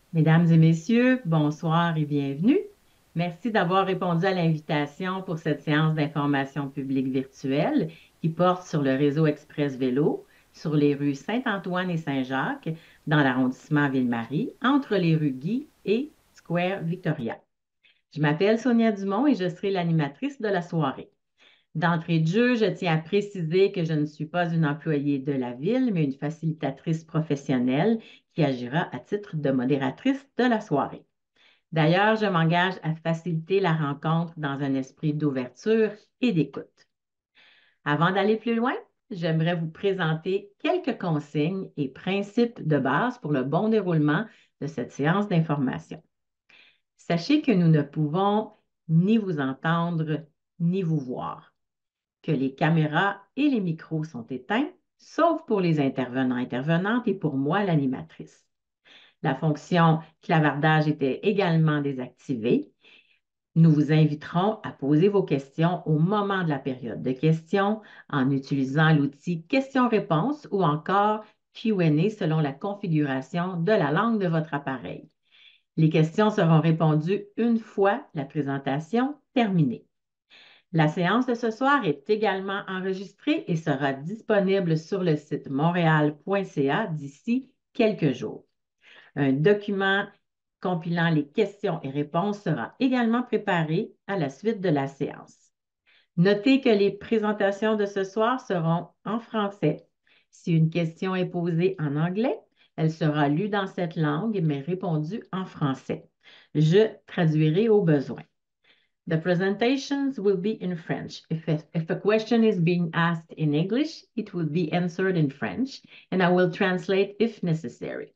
Mesdames et messieurs, bonsoir et bienvenue. Merci d'avoir répondu à l'invitation pour cette séance d'information publique virtuelle qui porte sur le réseau Express Vélo sur les rues Saint-Antoine et Saint-Jacques dans l'arrondissement Ville-Marie, entre les rues Guy et Square Victoria. Je m'appelle Sonia Dumont et je serai l'animatrice de la soirée. D'entrée de jeu, je tiens à préciser que je ne suis pas une employée de la ville, mais une facilitatrice professionnelle qui agira à titre de modératrice de la soirée. D'ailleurs, je m'engage à faciliter la rencontre dans un esprit d'ouverture et d'écoute. Avant d'aller plus loin, j'aimerais vous présenter quelques consignes et principes de base pour le bon déroulement de cette séance d'information. Sachez que nous ne pouvons ni vous entendre ni vous voir, que les caméras et les micros sont éteints, sauf pour les intervenantes et pour moi, l'animatrice. La fonction clavardage était également désactivée. Nous vous inviterons à poser vos questions au moment de la période de questions en utilisant l'outil questions-réponses ou encore Q&A selon la configuration de la langue de votre appareil. Les questions seront répondues une fois la présentation terminée. La séance de ce soir est également enregistrée et sera disponible sur le site montréal.ca d'ici quelques jours. Un document compilant les questions et réponses sera également préparé à la suite de la séance. Notez que les présentations de ce soir seront en français. Si une question est posée en anglais, elle sera lue dans cette langue, mais répondue en français. Je traduirai au besoin. The presentations will be in French. If a question is being asked in English, it will be answered in French, and I will translate if necessary.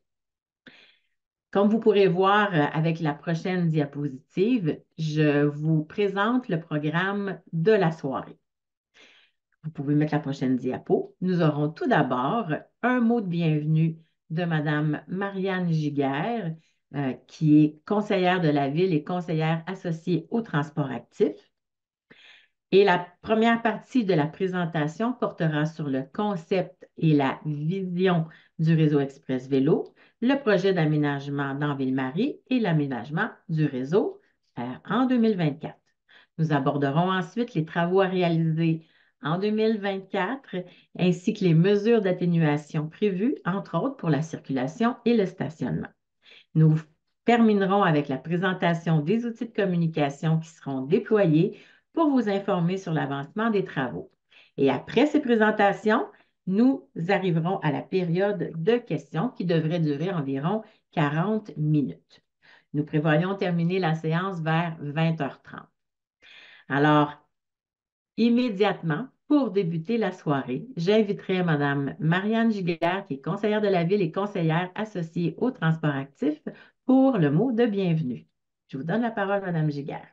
Comme vous pourrez voir avec la prochaine diapositive, je vous présente le programme de la soirée. Vous pouvez mettre la prochaine diapo. Nous aurons tout d'abord un mot de bienvenue de Madame Marianne Giguère, qui est conseillère de la ville et conseillère associée au transport actif. Et la première partie de la présentation portera sur le concept et la vision du réseau Express Vélo, le projet d'aménagement dans Ville-Marie et l'aménagement du réseau en 2024. Nous aborderons ensuite les travaux à réaliser en 2024 ainsi que les mesures d'atténuation prévues, entre autres pour la circulation et le stationnement. Nous terminerons avec la présentation des outils de communication qui seront déployés pour vous informer sur l'avancement des travaux. Et après ces présentations, nous arriverons à la période de questions qui devrait durer environ 40 minutes. Nous prévoyons terminer la séance vers 20h30. Alors, immédiatement, pour débuter la soirée, j'inviterai Mme Marianne Giguère, qui est conseillère de la ville et conseillère associée au transport actif, pour le mot de bienvenue. Je vous donne la parole, Mme Giguère.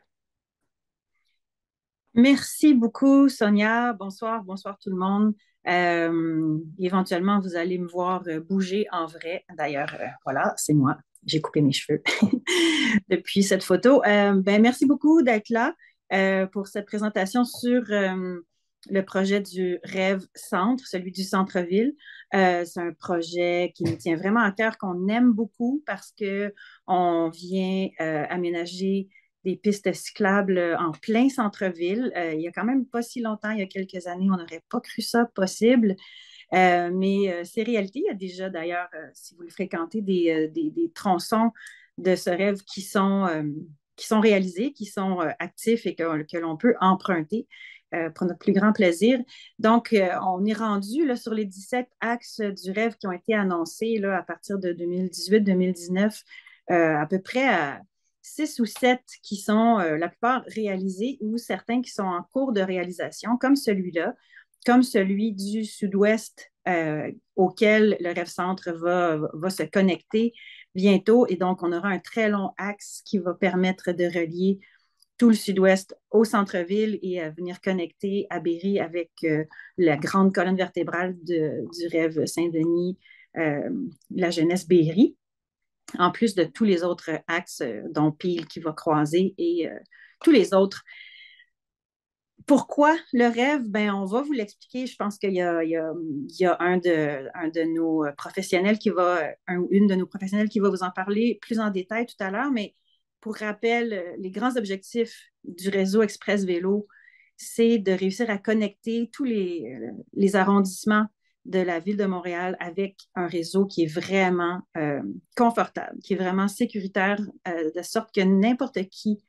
Merci beaucoup, Sonia. Bonsoir, bonsoir tout le monde. Éventuellement, vous allez me voir bouger en vrai. D'ailleurs, voilà, c'est moi. J'ai coupé mes cheveux depuis cette photo. Merci beaucoup d'être là pour cette présentation sur le projet du Rêve Centre, celui du centre-ville. C'est un projet qui nous tient vraiment à cœur, qu'on aime beaucoup parce que on vient aménager des pistes cyclables en plein centre-ville. Il y a quand même pas si longtemps, il y a quelques années, on n'aurait pas cru ça possible. Mais c'est réalité. Il y a déjà, d'ailleurs, si vous le fréquentez, des tronçons de ce rêve qui sont réalisés, qui sont actifs et que l'on peut emprunter pour notre plus grand plaisir. Donc, on est rendu là, sur les 17 axes du rêve qui ont été annoncés là, à partir de 2018-2019, à peu près à 6 ou 7 qui sont la plupart réalisés ou certains qui sont en cours de réalisation, comme celui-là, comme celui du sud-ouest auquel le Rêve Centre va se connecter bientôt. Et donc, on aura un très long axe qui va permettre de relier tout le sud-ouest au centre-ville et à venir connecter à Berry avec la grande colonne vertébrale du Rêve Saint-Denis, la jeunesse Berry, en plus de tous les autres axes, dont Peel qui va croiser et tous les autres Pourquoi le rêve? Ben, on va vous l'expliquer. Je pense qu'il y a un de nos professionnels qui va, une de nos professionnels qui va vous en parler plus en détail tout à l'heure. Mais pour rappel, les grands objectifs du réseau Express Vélo, c'est de réussir à connecter tous les arrondissements de la ville de Montréal avec un réseau qui est vraiment confortable, qui est vraiment sécuritaire, de sorte que n'importe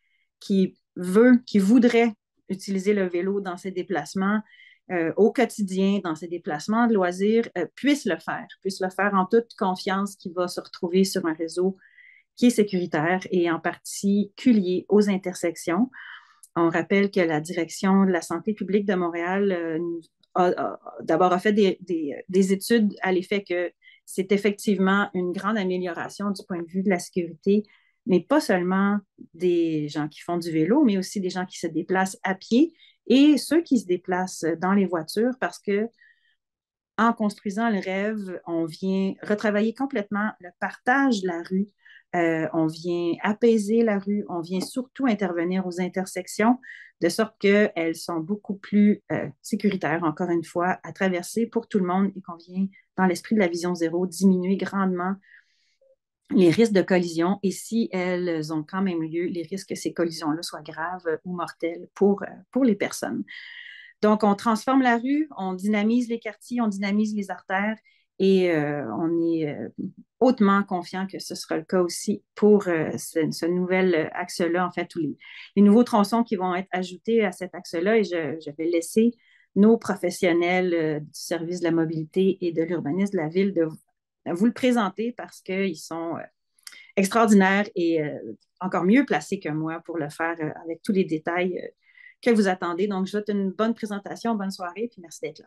qui voudrait utiliser le vélo dans ses déplacements au quotidien, dans ses déplacements de loisirs, puisse le faire en toute confiance qu'il va se retrouver sur un réseau qui est sécuritaire et en particulier aux intersections. On rappelle que la direction de la santé publique de Montréal d'abord a fait des études à l'effet que c'est effectivement une grande amélioration du point de vue de la sécurité, mais pas seulement des gens qui font du vélo, mais aussi des gens qui se déplacent à pied et ceux qui se déplacent dans les voitures parce que en construisant le rêve, on vient retravailler complètement le partage de la rue, on vient apaiser la rue, on vient surtout intervenir aux intersections de sorte qu'elles sont beaucoup plus sécuritaires, encore une fois, à traverser pour tout le monde et qu'on vient, dans l'esprit de la vision zéro, diminuer grandement les risques de collision et si elles ont quand même lieu, les risques que ces collisions-là soient graves ou mortelles pour les personnes. Donc, on transforme la rue, on dynamise les quartiers, on dynamise les artères et on est hautement confiant que ce sera le cas aussi pour ce nouvel axe-là, en fait, tous les nouveaux tronçons qui vont être ajoutés à cet axe-là et je vais laisser nos professionnels du service de la mobilité et de l'urbanisme de la ville de vous le présenter parce qu'ils sont extraordinaires et encore mieux placés que moi pour le faire avec tous les détails que vous attendez. Donc, je vous souhaite une bonne présentation, bonne soirée, puis merci d'être là.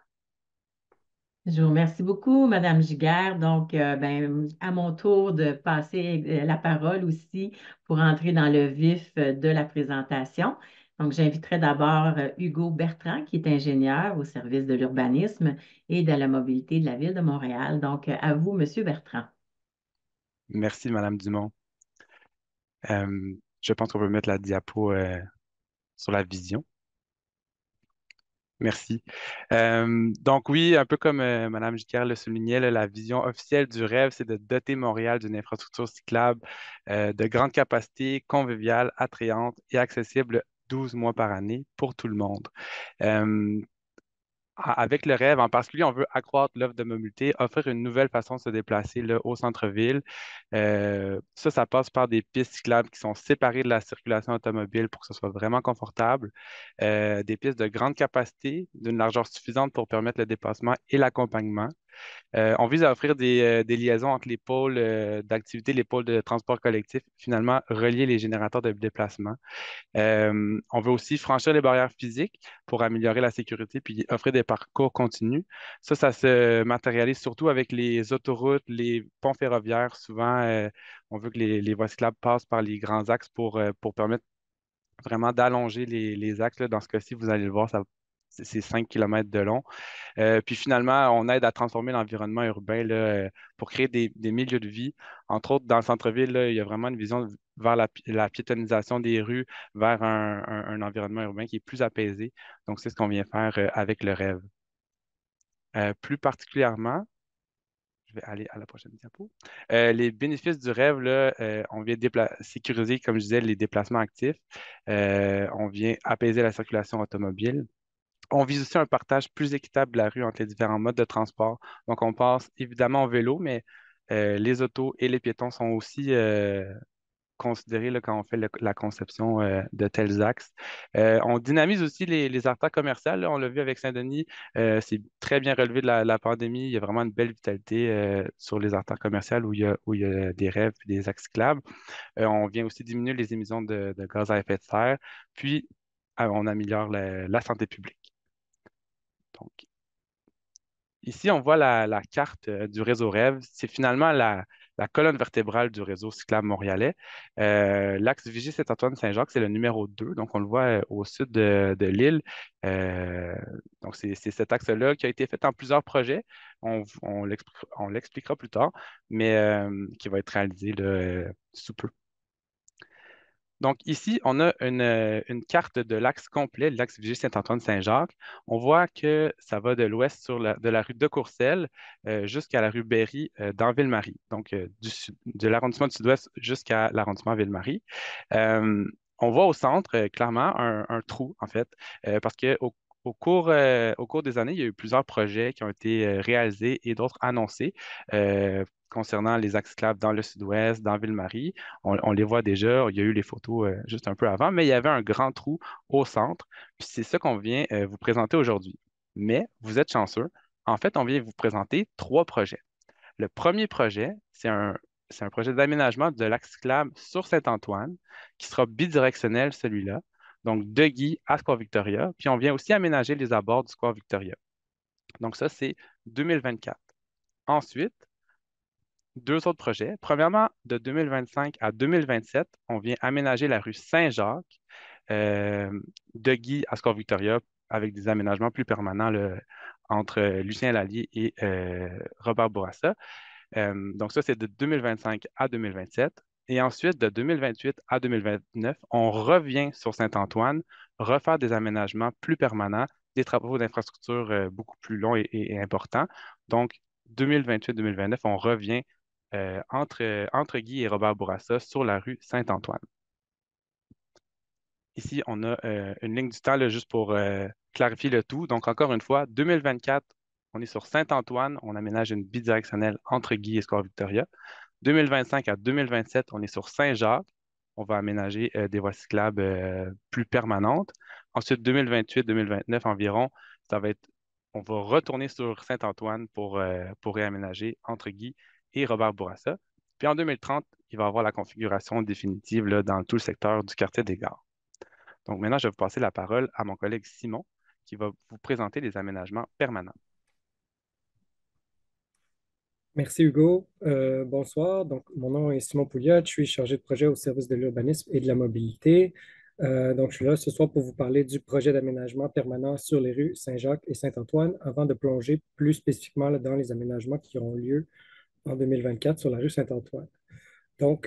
Je vous remercie beaucoup, Madame Giguère. Donc, ben, à mon tour de passer la parole aussi pour entrer dans le vif de la présentation. Donc, j'inviterai d'abord Hugo Bertrand, qui est ingénieur au service de l'urbanisme et de la mobilité de la Ville de Montréal. Donc, à vous, Monsieur Bertrand. Merci, Madame Dumont. Je pense qu'on peut mettre la diapo sur la vision. Merci. Donc oui, un peu comme Mme Gicquer le soulignait, là, la vision officielle du rêve, c'est de doter Montréal d'une infrastructure cyclable de grande capacité, conviviale, attrayante et accessible 12 mois par année pour tout le monde. Euh, Avec le rêve, en particulier, on veut accroître l'offre de mobilité, offrir une nouvelle façon de se déplacer là, au centre-ville. Ça passe par des pistes cyclables qui sont séparées de la circulation automobile pour que ce soit vraiment confortable. Des pistes de grande capacité, d'une largeur suffisante pour permettre le déplacement et l'accompagnement. On vise à offrir des liaisons entre les pôles d'activité, les pôles de transport collectif, finalement relier les générateurs de déplacement. On veut aussi franchir les barrières physiques pour améliorer la sécurité puis offrir des parcours continus. Ça se matérialise surtout avec les autoroutes, les ponts ferroviaires. Souvent, on veut que les voies cyclables passent par les grands axes pour permettre vraiment d'allonger les axes. Là. Dans ce cas-ci, vous allez le voir, c'est 5 km de long. Puis finalement, on aide à transformer l'environnement urbain là, pour créer des milieux de vie. Entre autres, dans le centre-ville, là, il y a vraiment une vision vers la piétonisation des rues, vers un environnement urbain qui est plus apaisé. Donc, c'est ce qu'on vient faire avec le rêve. Plus particulièrement, je vais aller à la prochaine diapo. Les bénéfices du rêve, là, on vient sécuriser, comme je disais, les déplacements actifs. On vient apaiser la circulation automobile. On vise aussi un partage plus équitable de la rue entre les différents modes de transport. Donc, on passe évidemment au vélo, mais les autos et les piétons sont aussi considérés là, quand on fait la conception de tels axes. On dynamise aussi les artères commerciales. Là. On l'a vu avec Saint-Denis. C'est très bien relevé de la pandémie. Il y a vraiment une belle vitalité sur les artères commerciales où il y a des rêves et des axes cyclables. On vient aussi diminuer les émissions de gaz à effet de serre. Puis, on améliore la santé publique. Donc, ici, on voit la carte du réseau Rêve. C'est finalement la colonne vertébrale du réseau cyclable montréalais. L'axe Vigie-Saint-Antoine-Saint-Jacques, c'est le numéro 2. Donc, on le voit au sud de l'île. Donc, c'est cet axe-là qui a été fait en plusieurs projets. On l'expliquera plus tard, mais qui va être réalisé là, sous peu. Donc ici, on a une carte de l'axe complet, l'axe Vigier-Saint-Antoine-Saint-Jacques. On voit que ça va de l'ouest de la rue de Courcelles jusqu'à la rue Berry dans Ville-Marie. Donc de l'arrondissement du Sud-Ouest jusqu'à l'arrondissement Ville-Marie. Euh, on voit au centre, clairement, un trou, en fait, parce au cours des années, il y a eu plusieurs projets qui ont été réalisés et d'autres annoncés concernant les axes claves dans le sud-ouest, dans Ville-Marie. On les voit déjà, il y a eu les photos juste un peu avant, mais il y avait un grand trou au centre. Puis c'est ça qu'on vient vous présenter aujourd'hui. Mais vous êtes chanceux. En fait, on vient vous présenter trois projets. Le premier projet, c'est un projet d'aménagement de l'axe cyclable sur Saint-Antoine qui sera bidirectionnel, celui-là. Donc, de Guy à Square Victoria. Puis, on vient aussi aménager les abords du Square Victoria. Donc, ça, c'est 2024. Ensuite, deux autres projets. Premièrement, de 2025 à 2027, on vient aménager la rue Saint-Jacques euh, de Guy à Square Victoria avec des aménagements plus permanents entre Lucien Lallier et Robert Bourassa. Donc ça, c'est de 2025 à 2027. Et ensuite, de 2028 à 2029, on revient sur Saint-Antoine, refaire des aménagements plus permanents, des travaux d'infrastructure beaucoup plus longs et importants. Donc, 2028-2029, on revient entre Guy et Robert Bourassa sur la rue Saint-Antoine. Ici, on a une ligne du temps là, juste pour clarifier le tout. Donc, encore une fois, 2024, on est sur Saint-Antoine, on aménage une bidirectionnelle entre Guy et Square Victoria. 2025 à 2027, on est sur Saint-Jacques, on va aménager des voies cyclables plus permanentes. Ensuite, 2028-2029 environ, ça va être, on va retourner sur Saint-Antoine pour réaménager entre Guy et Robert Bourassa. Puis en 2030, il va y avoir la configuration définitive là, dans tout le secteur du quartier des Gares. Donc maintenant, je vais vous passer la parole à mon collègue Simon qui va vous présenter les aménagements permanents. Merci Hugo. Bonsoir. Donc, mon nom est Simon Pouliot. Je suis chargé de projet au service de l'urbanisme et de la mobilité. Donc, je suis là ce soir pour vous parler du projet d'aménagement permanent sur les rues Saint-Jacques et Saint-Antoine avant de plonger plus spécifiquement là, dans les aménagements qui auront lieu en 2024 sur la rue Saint-Antoine. Donc,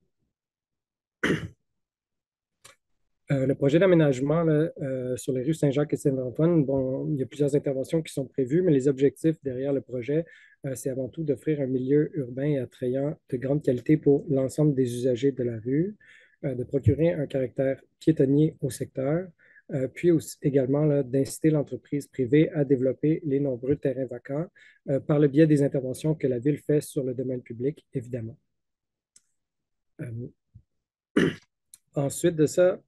le projet d'aménagement sur les rues Saint-Jacques et Saint-Antoine, bon, il y a plusieurs interventions qui sont prévues, mais les objectifs derrière le projet, c'est avant tout d'offrir un milieu urbain et attrayant de grande qualité pour l'ensemble des usagers de la rue, de procurer un caractère piétonnier au secteur, puis aussi, également d'inciter l'entreprise privée à développer les nombreux terrains vacants par le biais des interventions que la ville fait sur le domaine public, évidemment. Ensuite de ça,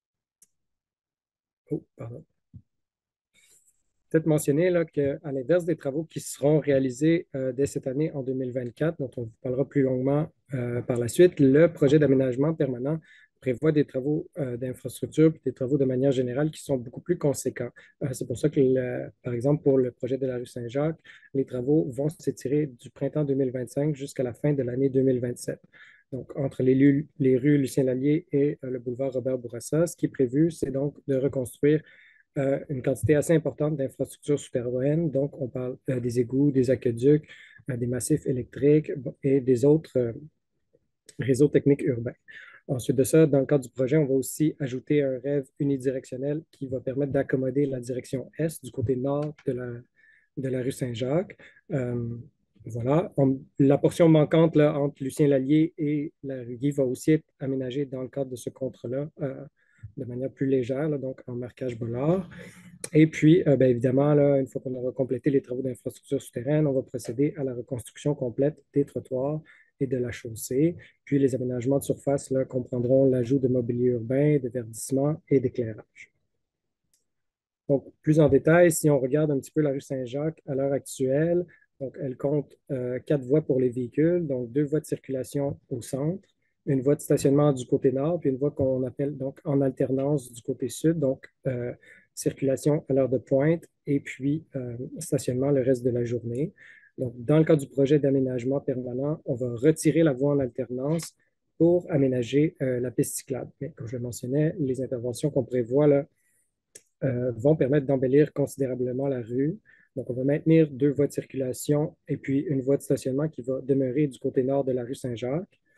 pardon. Peut-être mentionner qu'à l'inverse des travaux qui seront réalisés dès cette année en 2024, dont on vous parlera plus longuement par la suite, le projet d'aménagement permanent prévoit des travaux d'infrastructure et des travaux de manière générale qui sont beaucoup plus conséquents. C'est pour ça que, par exemple, pour le projet de la rue Saint-Jacques, les travaux vont s'étirer du printemps 2025 jusqu'à la fin de l'année 2027. Donc, entre les rues Lucien Lallier et le boulevard Robert Bourassa, ce qui est prévu, c'est donc de reconstruire une quantité assez importante d'infrastructures souterraines. Donc, on parle des égouts, des aqueducs, des massifs électriques et des autres réseaux techniques urbains. Ensuite de ça, dans le cadre du projet, on va aussi ajouter un rêve unidirectionnel qui va permettre d'accommoder la direction est du côté nord de la rue Saint-Jacques. Voilà. La portion manquante là, entre Lucien Lallier et la rue Guy va aussi être aménagée dans le cadre de ce contrat-là de manière plus légère, là, donc en marquage bollard. Et puis, bien évidemment, là, une fois qu'on aura complété les travaux d'infrastructure souterraine, on va procéder à la reconstruction complète des trottoirs et de la chaussée. Puis, les aménagements de surface là, comprendront l'ajout de mobilier urbain, de verdissement et d'éclairage. Donc, plus en détail, si on regarde un petit peu la rue Saint-Jacques à l'heure actuelle, donc, elle compte 4 voies pour les véhicules, donc 2 voies de circulation au centre, une voie de stationnement du côté nord, puis une voie qu'on appelle donc en alternance du côté sud, donc circulation à l'heure de pointe et puis stationnement le reste de la journée. Donc, dans le cadre du projet d'aménagement permanent, on va retirer la voie en alternance pour aménager la piste cyclable. Mais comme je le mentionnais, les interventions qu'on prévoit là, vont permettre d'embellir considérablement la rue. Donc, on va maintenir 2 voies de circulation et puis une voie de stationnement qui va demeurer du côté nord de la rue Saint-Jacques.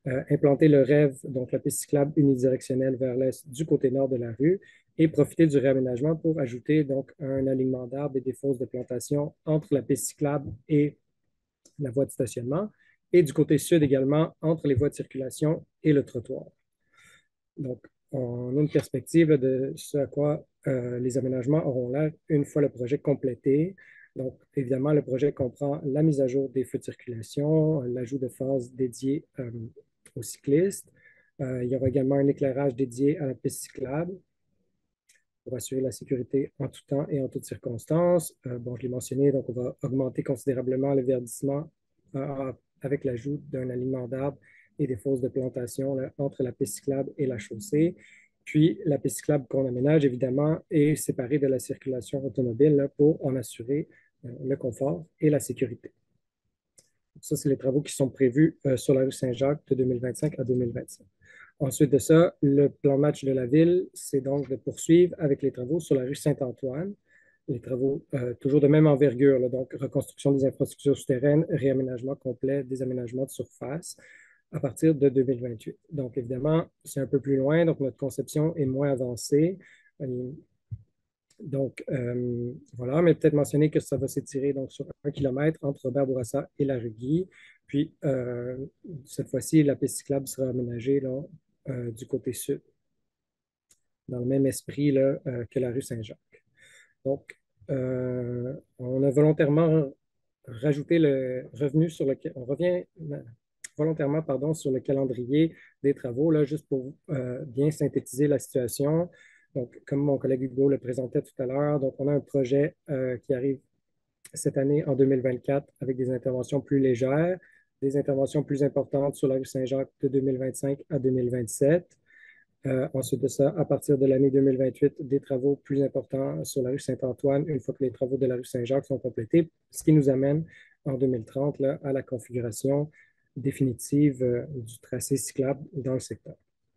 implanter le rêve, donc la piste cyclable unidirectionnelle vers l'est du côté nord de la rue, et profiter du réaménagement pour ajouter donc un alignement d'arbres et des fosses de plantation entre la piste cyclable et la voie de stationnement, et du côté sud également entre les voies de circulation et le trottoir. Donc, on a une perspective de ce à quoi les aménagements auront l'air une fois le projet complété. Donc, évidemment, le projet comprend la mise à jour des feux de circulation, l'ajout de phases dédiées aux cyclistes. Il y aura également un éclairage dédié à la piste cyclable pour assurer la sécurité en tout temps et en toutes circonstances. Bon, je l'ai mentionné, donc on va augmenter considérablement le verdissement avec l'ajout d'un alignement d'arbres et des fosses de plantation là, entre la piste cyclable et la chaussée. Puis, la piste cyclable qu'on aménage, évidemment, est séparée de la circulation automobile là, pour en assurer le confort et la sécurité. Ça, c'est les travaux qui sont prévus sur la rue Saint-Jacques de 2025 à 2025. Ensuite de ça, le plan match de la ville, c'est donc de poursuivre avec les travaux sur la rue Saint-Antoine. Les travaux toujours de même envergure, là, donc reconstruction des infrastructures souterraines, réaménagement complet des aménagements de surface à partir de 2028. Donc, évidemment, c'est un peu plus loin, donc notre conception est moins avancée. Donc, voilà, mais peut-être mentionner que ça va s'étirer donc sur 1 kilomètre entre Robert Bourassa et la rue Guy. Puis, cette fois-ci, la piste cyclable sera aménagée là, du côté sud, dans le même esprit là, que la rue Saint-Jacques. Donc, on a volontairement rajouté le revenu sur lequel on revient volontairement pardon, sur le calendrier des travaux, là, juste pour bien synthétiser la situation. Donc, comme mon collègue Hugo le présentait tout à l'heure, donc on a un projet qui arrive cette année en 2024 avec des interventions plus légères, des interventions plus importantes sur la rue Saint-Jacques de 2025 à 2027. Ensuite de ça, à partir de l'année 2028, des travaux plus importants sur la rue Saint-Antoine, une fois que les travaux de la rue Saint-Jacques sont complétés, ce qui nous amène en 2030 là, à la configuration définitive du tracé cyclable dans le secteur.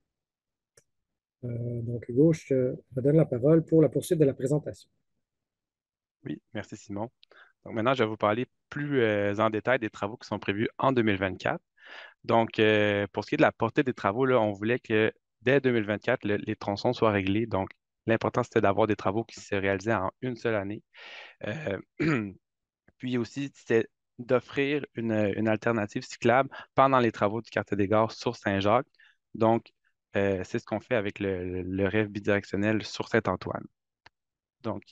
Donc, Hugo, je te redonne la parole pour la poursuite de la présentation. Oui, merci Simon. Donc maintenant, je vais vous parler plus en détail des travaux qui sont prévus en 2024. Donc, pour ce qui est de la portée des travaux, là, on voulait que dès 2024, les tronçons soient réglés. Donc, l'important, c'était d'avoir des travaux qui se réalisaient en une seule année. Euh, Puis aussi, c'était d'offrir une alternative cyclable pendant les travaux du quartier des gares sur Saint-Jacques. Donc, c'est ce qu'on fait avec le rêve bidirectionnel sur Saint-Antoine. Donc,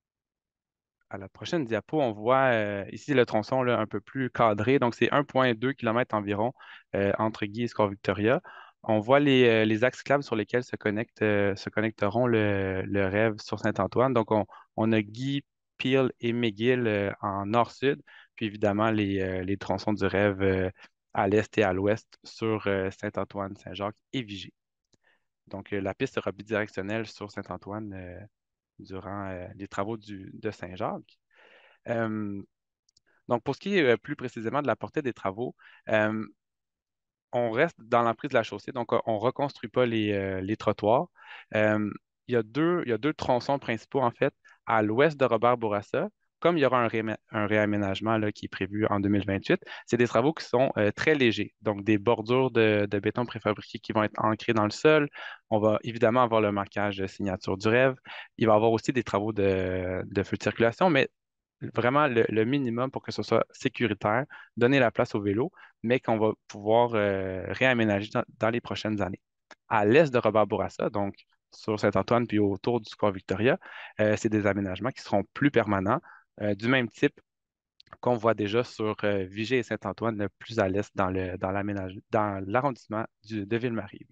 à la prochaine diapo, on voit ici le tronçon là, un peu plus cadré. Donc, c'est 1,2 km environ entre Guy et Score-Victoria. On voit les axes cyclables sur lesquels se connecteront le rêve sur Saint-Antoine. Donc, on a Guy, Peel et McGill en nord-sud, puis évidemment les tronçons du rêve à l'est et à l'ouest sur Saint-Antoine, Saint-Jacques et Vigée. Donc, la piste sera bidirectionnelle sur Saint-Antoine durant les travaux de Saint-Jacques. Euh, donc, pour ce qui est plus précisément de la portée des travaux, euh, on reste dans l'emprise de la chaussée, donc on ne reconstruit pas les trottoirs. Euh, il y a deux tronçons principaux, en fait, à l'ouest de Robert Bourassa. Comme il y aura un réaménagement là, qui est prévu en 2028, c'est des travaux qui sont très légers, donc des bordures de béton préfabriqué qui vont être ancrées dans le sol. On va évidemment avoir le marquage de signature du rêve. Il va y avoir aussi des travaux de feu de circulation, mais vraiment le minimum pour que ce soit sécuritaire, donner la place au vélo, mais qu'on va pouvoir réaménager dans les prochaines années. À l'est de Robert Bourassa, donc sur Saint-Antoine puis autour du Square Victoria, c'est des aménagements qui seront plus permanents, du même type qu'on voit déjà sur Vigée et Saint-Antoine, plus à l'est dans l'arrondissement de Ville-Marie.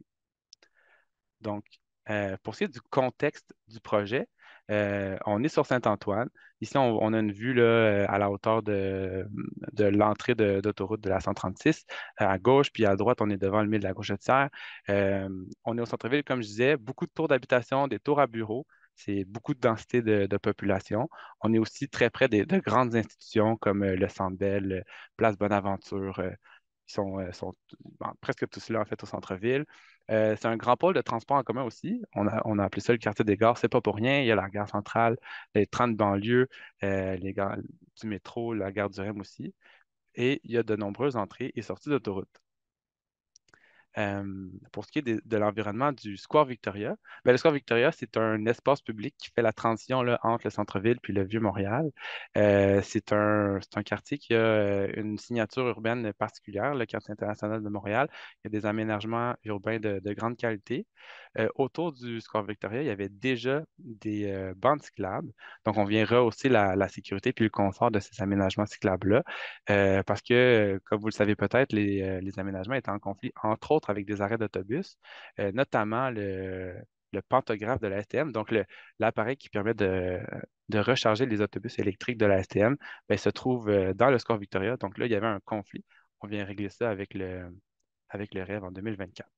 Donc, pour ce qui est du contexte du projet, on est sur Saint-Antoine. Ici, on a une vue là, à la hauteur de l'entrée d'autoroute de la 136. À gauche, puis à droite, on est devant le mille de la Gauchetière. On est au centre-ville, comme je disais, beaucoup de tours d'habitation, des tours à bureaux. C'est beaucoup de densité de population. On est aussi très près de grandes institutions comme le Centre Bell, Place Bonaventure, qui sont bon, presque tous là, en fait, au centre-ville. C'est un grand pôle de transport en commun aussi. On a appelé ça le quartier des gares. C'est pas pour rien. Il y a la gare centrale, les trains de banlieue, les gares du métro, la gare du REM aussi. Et il y a de nombreuses entrées et sorties d'autoroute. Pour ce qui est de l'environnement du Square Victoria, ben, le Square Victoria, c'est un espace public qui fait la transition là, entre le centre-ville puis le Vieux-Montréal. C'est un quartier qui a une signature urbaine particulière, le quartier international de Montréal. Il y a des aménagements urbains de grande qualité. Autour du Square Victoria, il y avait déjà des bandes cyclables. Donc, on vient rehausser la sécurité puis le confort de ces aménagements cyclables-là. Parce que, comme vous le savez peut-être, les aménagements étaient en conflit, entre autres, avec des arrêts d'autobus, notamment le pantographe de la STM, donc l'appareil qui permet de recharger les autobus électriques de la STM, ben, se trouve dans le Square Victoria. Donc là, il y avait un conflit. On vient régler ça avec le REV en 2024.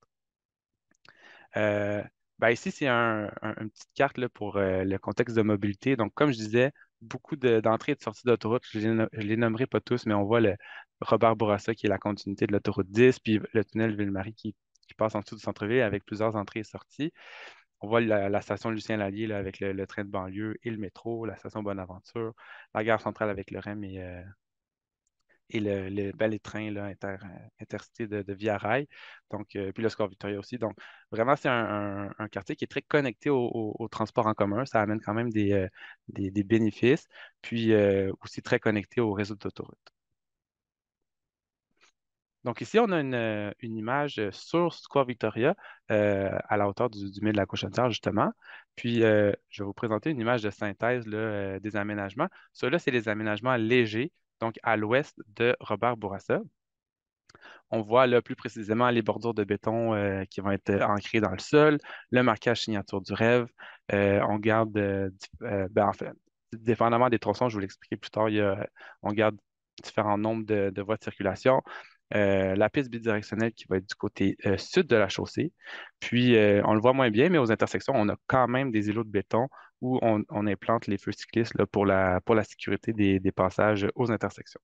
Euh, ben ici, c'est une petite carte là, pour le contexte de mobilité. Donc, comme je disais, beaucoup d'entrées et de sorties d'autoroute. Je les nommerai pas tous, mais on voit le Robert Bourassa qui est la continuité de l'autoroute 10, puis le tunnel Ville-Marie qui passe en dessous du centre-ville avec plusieurs entrées et sorties. On voit la station Lucien-Lallier là, avec le train de banlieue et le métro, la station Bonaventure, la gare centrale avec le REM et les trains là, intercités de Via Rail. Donc, puis le Score Victoria aussi. Donc, vraiment, c'est un quartier qui est très connecté au transport en commun. Ça amène quand même des bénéfices. Puis aussi très connecté au réseau d'autoroutes. Donc ici, on a une image sur Square Victoria à la hauteur du mur de la Cochonnerie, justement. Puis, je vais vous présenter une image de synthèse là, des aménagements. Ceux-là, c'est les aménagements légers, donc à l'ouest de Robert Bourassa. On voit là plus précisément les bordures de béton qui vont être ancrées dans le sol, le marquage signature du rêve. On garde, ben, en fait, dépendamment des tronçons, je vous l'expliquerai plus tard, on garde différents nombres de voies de circulation. La piste bidirectionnelle qui va être du côté sud de la chaussée. Puis, on le voit moins bien, mais aux intersections, on a quand même des îlots de béton où on implante les feux cyclistes là, pour la sécurité des passages aux intersections.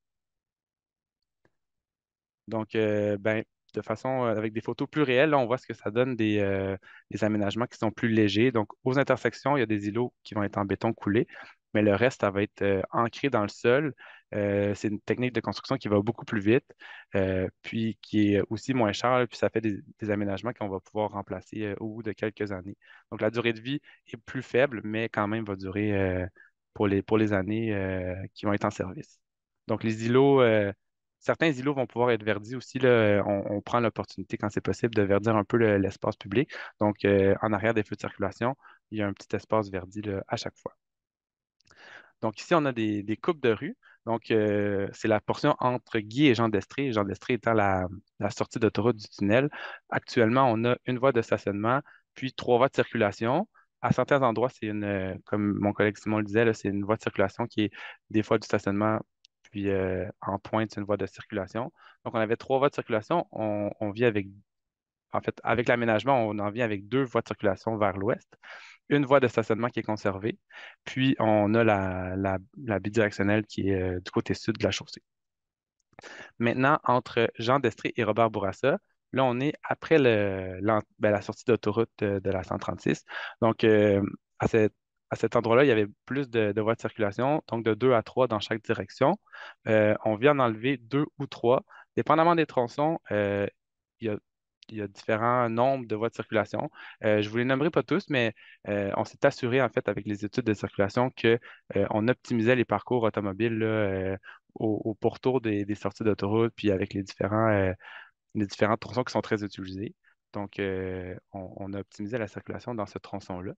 Donc, ben, de façon, avec des photos plus réelles, là, on voit ce que ça donne des aménagements qui sont plus légers. Donc, aux intersections, il y a des îlots qui vont être en béton coulé, mais le reste, ça va être ancré dans le sol. C'est une technique de construction qui va beaucoup plus vite, puis qui est aussi moins chère, là, puis ça fait des aménagements qu'on va pouvoir remplacer au bout de quelques années. Donc, la durée de vie est plus faible, mais quand même va durer pour les années qui vont être en service. Donc, les îlots, certains îlots vont pouvoir être verdis aussi. Là, on prend l'opportunité, quand c'est possible, de verdir un peu l'espace public. Donc, en arrière des feux de circulation, il y a un petit espace verdi là, à chaque fois. Donc, ici, on a des coupes de rue. Donc, c'est la portion entre Guy et Jean d'Estrée. Jean d'Estrée étant la sortie d'autoroute du tunnel. Actuellement, on a une voie de stationnement, puis 3 voies de circulation. À certains endroits, comme mon collègue Simon le disait, là, c'est une voie de circulation qui est des fois du stationnement, puis en pointe, c'est une voie de circulation. Donc, on avait 3 voies de circulation. On vit en fait, avec l'aménagement, on en vient avec 2 voies de circulation vers l'ouest, une voie de stationnement qui est conservée, puis on a la bidirectionnelle qui est du côté sud de la chaussée. Maintenant, entre Jean d'Estrée et Robert Bourassa, là, on est après la sortie d'autoroute de la 136. Donc, à cet endroit-là, il y avait plus de voies de circulation, donc de 2 à 3 dans chaque direction. On vient d'enlever 2 ou 3. Dépendamment des tronçons, il y a, il y a différents nombres de voies de circulation. Je ne vous les nommerai pas tous, mais on s'est assuré, en fait, avec les études de circulation, qu'on optimisait les parcours automobiles là, au pourtour des sorties d'autoroute, puis avec les différents tronçons qui sont très utilisés. Donc, on a optimisé la circulation dans ce tronçon-là.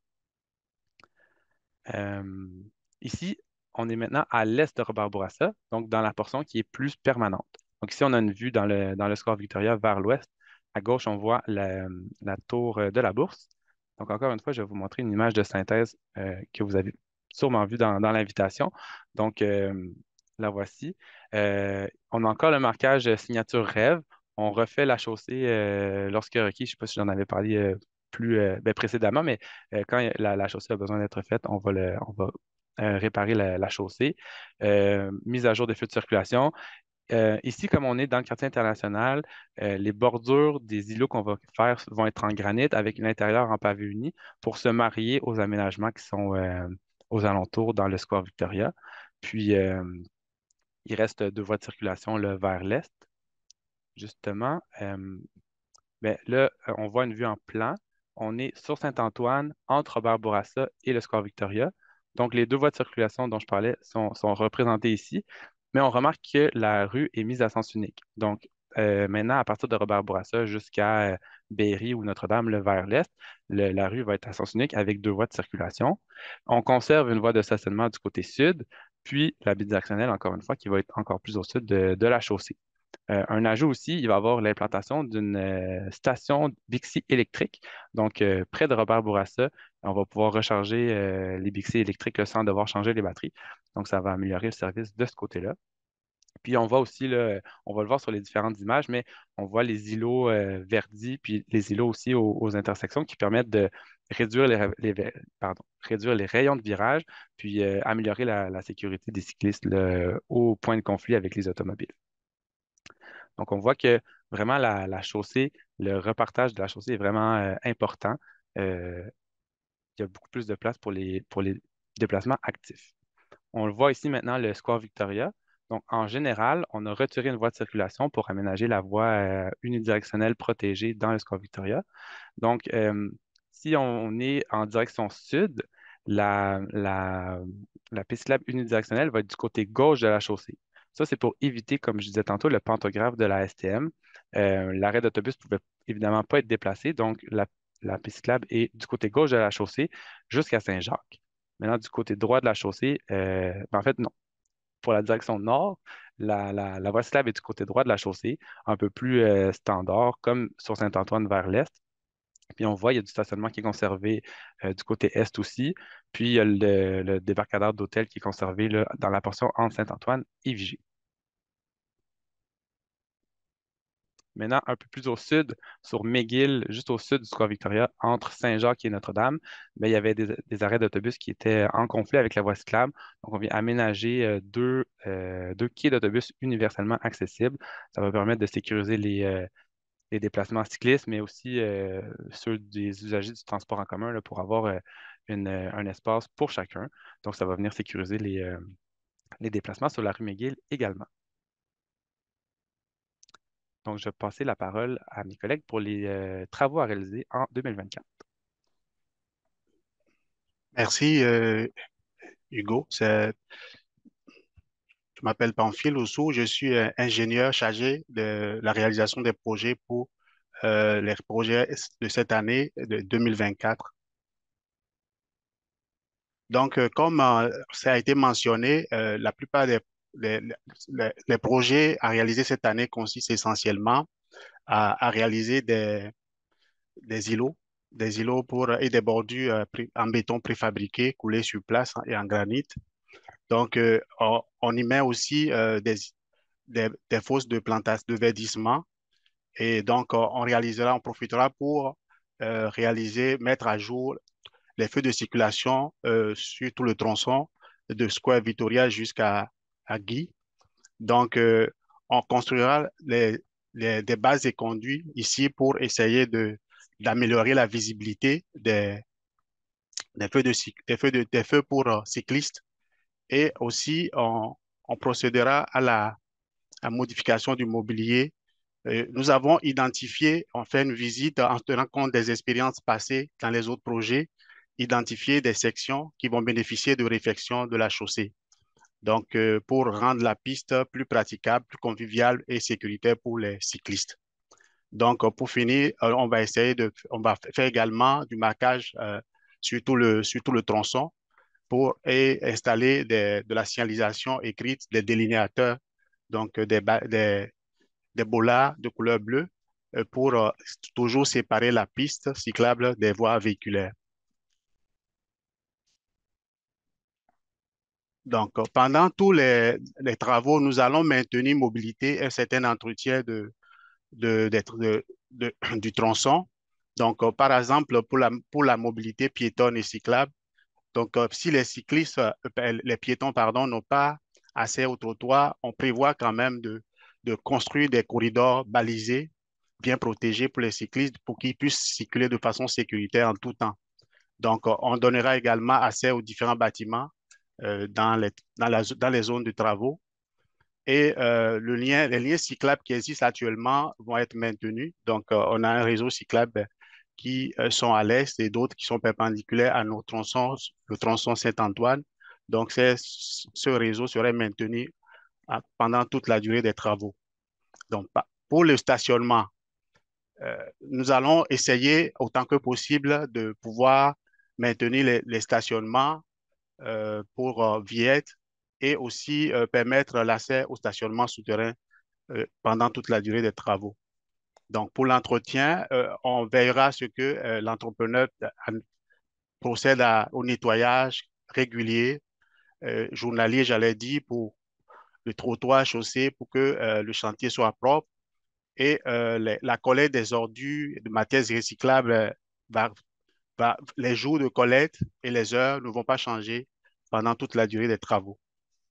Euh, Ici, on est maintenant à l'est de Robert Bourassa, donc dans la portion qui est plus permanente. Donc ici, on a une vue dans le Square Victoria vers l'ouest. À gauche, on voit la tour de la Bourse. Donc encore une fois, je vais vous montrer une image de synthèse que vous avez sûrement vue dans l'invitation. Donc la voici. On a encore le marquage signature rêve. On refait la chaussée lorsque requis. Je ne sais pas si j'en avais parlé précédemment, mais quand la chaussée a besoin d'être faite, on va réparer la chaussée. Mise à jour des feux de circulation. Ici, comme on est dans le quartier international, les bordures des îlots qu'on va faire vont être en granit avec l'intérieur en pavé uni pour se marier aux aménagements qui sont aux alentours dans le Square Victoria. Puis, il reste 2 voies de circulation là, vers l'est, justement. bien là, on voit une vue en plan. On est sur Saint-Antoine, entre Robert Bourassa et le Square Victoria. Donc, les deux voies de circulation dont je parlais sont représentées ici, mais on remarque que la rue est mise à sens unique. Donc, maintenant, à partir de Robert Bourassa jusqu'à Berry ou Notre-Dame, vers l'est, la rue va être à sens unique avec deux voies de circulation. On conserve une voie de stationnement du côté sud, puis la bidirectionnelle, encore une fois, qui va être encore plus au sud de la chaussée. Un ajout aussi, il va y avoir l'implantation d'une station Bixi électrique. Donc, près de Robert Bourassa, on va pouvoir recharger les Bixi électriques là, sans devoir changer les batteries. Donc, ça va améliorer le service de ce côté-là. Puis, on voit aussi, là, on va le voir sur les différentes images, mais on voit les îlots verdis, puis les îlots aussi aux intersections qui permettent de réduire réduire les rayons de virage, puis améliorer la sécurité des cyclistes là, au point de conflit avec les automobiles. Donc, on voit que vraiment la chaussée, le repartage de la chaussée est vraiment important. Euh, il y a beaucoup plus de place pour les déplacements actifs. On le voit ici maintenant, le Square Victoria. Donc, en général, on a retiré une voie de circulation pour aménager la voie unidirectionnelle protégée dans le Square Victoria. Donc, si on est en direction sud, la, la, la piste cyclable unidirectionnelle va être du côté gauche de la chaussée. Ça, c'est pour éviter, comme je disais tantôt, le pantographe de la STM. L'arrêt d'autobus ne pouvait évidemment pas être déplacé, donc la piste cyclable est du côté gauche de la chaussée jusqu'à Saint-Jacques. Maintenant, du côté droit de la chaussée, en fait, non. Pour la direction nord, la voie cyclable est du côté droit de la chaussée, un peu plus standard, comme sur Saint-Antoine vers l'est. Puis on voit, il y a du stationnement qui est conservé du côté est aussi. Puis il y a le débarcadère d'hôtel qui est conservé là, dans la portion entre Saint-Antoine et Vigie. Maintenant, un peu plus au sud, sur McGill, juste au sud du Square Victoria, entre Saint-Jacques et Notre-Dame, il y avait des arrêts d'autobus qui étaient en conflit avec la voie cyclable. Donc, on vient aménager deux quais d'autobus universellement accessibles. Ça va permettre de sécuriser les déplacements cyclistes, mais aussi ceux des usagers du transport en commun là, pour avoir un espace pour chacun. Donc, ça va venir sécuriser les déplacements sur la rue McGill également. Donc, je vais passer la parole à mes collègues pour les travaux à réaliser en 2024. Merci, Hugo. Je m'appelle Pamphile Oussou. Je suis ingénieur chargé de la réalisation des projets pour les projets de cette année, de 2024. Donc, comme ça a été mentionné, la plupart les, les projets à réaliser cette année consistent essentiellement à réaliser des îlots et des bordures en béton préfabriqués coulés sur place et en granit. Donc, on y met aussi des fosses de plantation, de verdissement. Et donc, on profitera pour mettre à jour les feux de circulation sur tout le tronçon de Square Victoria jusqu'à Guy. Donc, on construira des bases et conduits ici pour essayer d'améliorer la visibilité des feux pour cyclistes. Et aussi, on procédera à la modification du mobilier. Nous avons identifié, on fait une visite en tenant compte des expériences passées dans les autres projets, identifier des sections qui vont bénéficier de réfection de la chaussée. Donc, pour rendre la piste plus praticable, plus conviviale et sécuritaire pour les cyclistes. Donc, pour finir, on va faire également du marquage sur tout le tronçon et installer de la signalisation écrite, des délinéateurs, donc des bollards de couleur bleue pour toujours séparer la piste cyclable des voies véhiculaires. Donc, pendant tous les travaux, nous allons maintenir mobilité et un certain entretien de, d'être- du tronçon. Donc, par exemple, pour la mobilité piétonne et cyclable, donc si les cyclistes, les piétons, pardon, n'ont pas accès au trottoir, on prévoit quand même de construire des corridors balisés, bien protégés pour les cyclistes, pour qu'ils puissent circuler de façon sécuritaire en tout temps. Donc, on donnera également accès aux différents bâtiments dans les zones de travaux. Et les liens cyclables qui existent actuellement vont être maintenus. Donc, on a un réseau cyclable qui sont à l'est et d'autres qui sont perpendiculaires à nos tronçons, le tronçon Saint-Antoine. Donc, ce réseau serait maintenu pendant toute la durée des travaux. Donc, pour le stationnement, nous allons essayer autant que possible de pouvoir maintenir les stationnements pour Viette et aussi permettre l'accès au stationnement souterrain pendant toute la durée des travaux. Donc, pour l'entretien, on veillera à ce que l'entrepreneur procède au nettoyage régulier, journalier, j'allais dire, pour le trottoir chaussée, pour que le chantier soit propre. Et la collecte des ordures, de matières recyclables, va, les jours de collecte et les heures ne vont pas changer pendant toute la durée des travaux.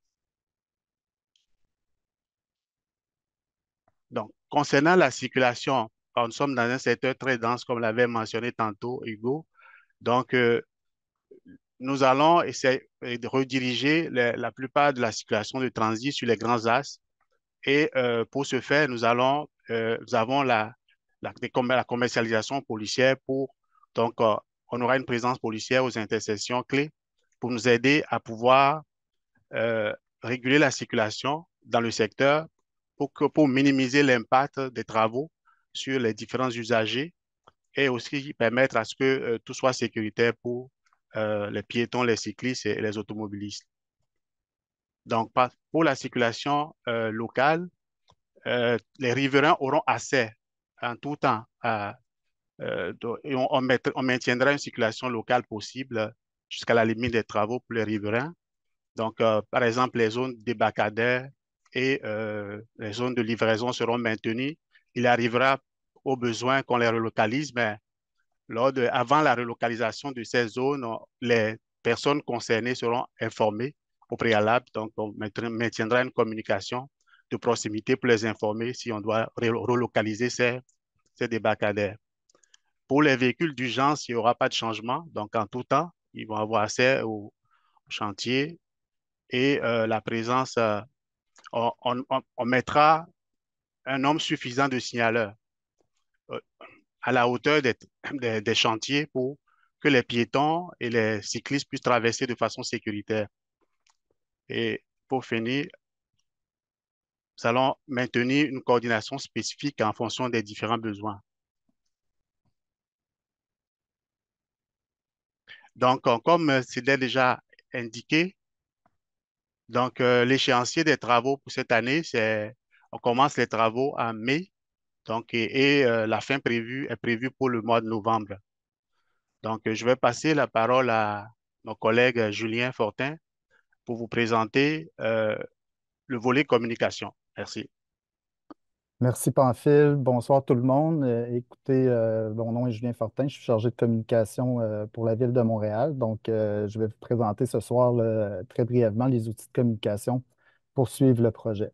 Donc, concernant la circulation, nous sommes dans un secteur très dense, comme l'avait mentionné tantôt Hugo. Donc, nous allons essayer de rediriger la plupart de la circulation de transit sur les grands axes. Et pour ce faire, nous avons la commercialisation policière donc, on aura une présence policière aux intersections clés pour nous aider à pouvoir euh, réguler la circulation dans le secteur pour minimiser l'impact des travaux sur les différents usagers et aussi permettre à ce que tout soit sécuritaire pour les piétons, les cyclistes et les automobilistes. Donc, pour la circulation locale, les riverains auront accès en tout temps et on maintiendra une circulation locale possible jusqu'à la limite des travaux pour les riverains. Donc, par exemple, les zones débarcadères et les zones de livraison seront maintenues. Il arrivera au besoin qu'on les relocalise, mais avant la relocalisation de ces zones, les personnes concernées seront informées au préalable. Donc, on maintiendra une communication de proximité pour les informer si on doit relocaliser ces débarcadères. Pour les véhicules d'urgence, il n'y aura pas de changement. Donc, en tout temps, ils vont avoir accès au chantier et la présence, on mettra un nombre suffisant de signaleurs euh, à la hauteur des chantiers pour que les piétons et les cyclistes puissent traverser de façon sécuritaire. Et pour finir, nous allons maintenir une coordination spécifique en fonction des différents besoins. Donc, comme c'était déjà indiqué, donc l'échéancier des travaux pour cette année, on commence les travaux en mai, donc la fin est prévue pour le mois de novembre. Donc, je vais passer la parole à mon collègue Julien Fortin pour vous présenter le volet communication. Merci. Merci, Pamphile. Bonsoir tout le monde. Écoutez, mon nom est Julien Fortin. Je suis chargé de communication pour la Ville de Montréal. Donc, je vais vous présenter ce soir très brièvement les outils de communication pour suivre le projet.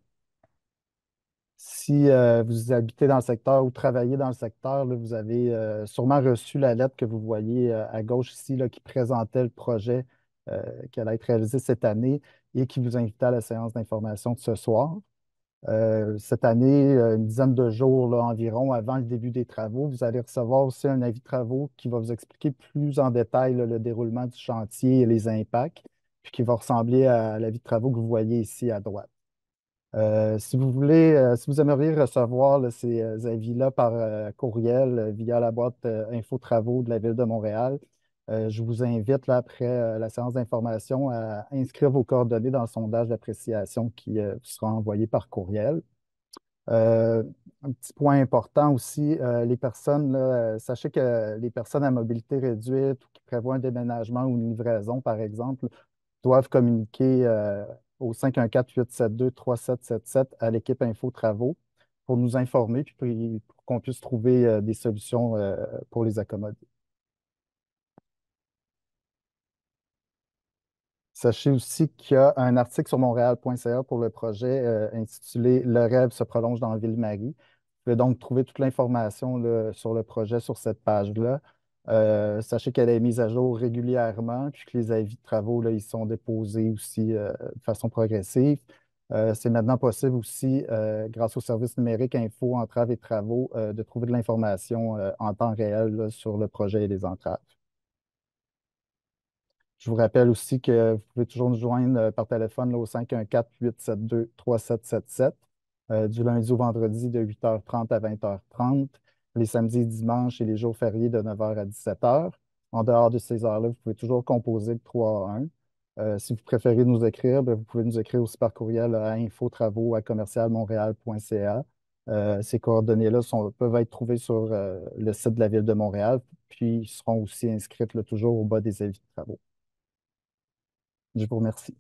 Si vous habitez dans le secteur ou travaillez dans le secteur, là, vous avez sûrement reçu la lettre que vous voyez à gauche ici là, qui présentait le projet qui allait être réalisé cette année et qui vous invitait à la séance d'information de ce soir. Cette année, une dizaine de jours là, environ avant le début des travaux, vous allez recevoir aussi un avis de travaux qui va vous expliquer plus en détail là, le déroulement du chantier et les impacts, puis qui va ressembler à l'avis de travaux que vous voyez ici à droite. Si vous voulez, si vous aimeriez recevoir là, ces avis-là par courriel via la boîte info-travaux de la Ville de Montréal, je vous invite là, après la séance d'information à inscrire vos coordonnées dans le sondage d'appréciation qui vous sera envoyé par courriel. Un petit point important aussi, les personnes, là, sachez que les personnes à mobilité réduite ou qui prévoient un déménagement ou une livraison, par exemple, doivent communiquer au 514-872-3777 à l'équipe Info Travaux pour nous informer puis pour qu'on puisse trouver des solutions pour les accommoder. Sachez aussi qu'il y a un article sur montréal.ca pour le projet intitulé Le rêve se prolonge dans Ville-Marie. Vous pouvez donc trouver toute l'information là, sur le projet sur cette page-là. Sachez qu'elle est mise à jour régulièrement, puis que les avis de travaux là, ils sont déposés aussi de façon progressive. C'est maintenant possible aussi, grâce au service numérique Info, Entraves et Travaux, de trouver de l'information en temps réel là, sur le projet et les entraves. Je vous rappelle aussi que vous pouvez toujours nous joindre par téléphone là, au 514-872-3777, du lundi au vendredi de 8h30 à 20h30, les samedis et dimanches et les jours fériés de 9h à 17h. En dehors de ces heures-là, vous pouvez toujours composer le 3 à 1. Si vous préférez nous écrire, ben, vous pouvez nous écrire aussi par courriel à infotravaux@commercialmontréal.ca. Ces coordonnées-là peuvent être trouvées sur le site de la Ville de Montréal, puis seront aussi inscrites là, toujours au bas des avis de travaux. Je vous remercie.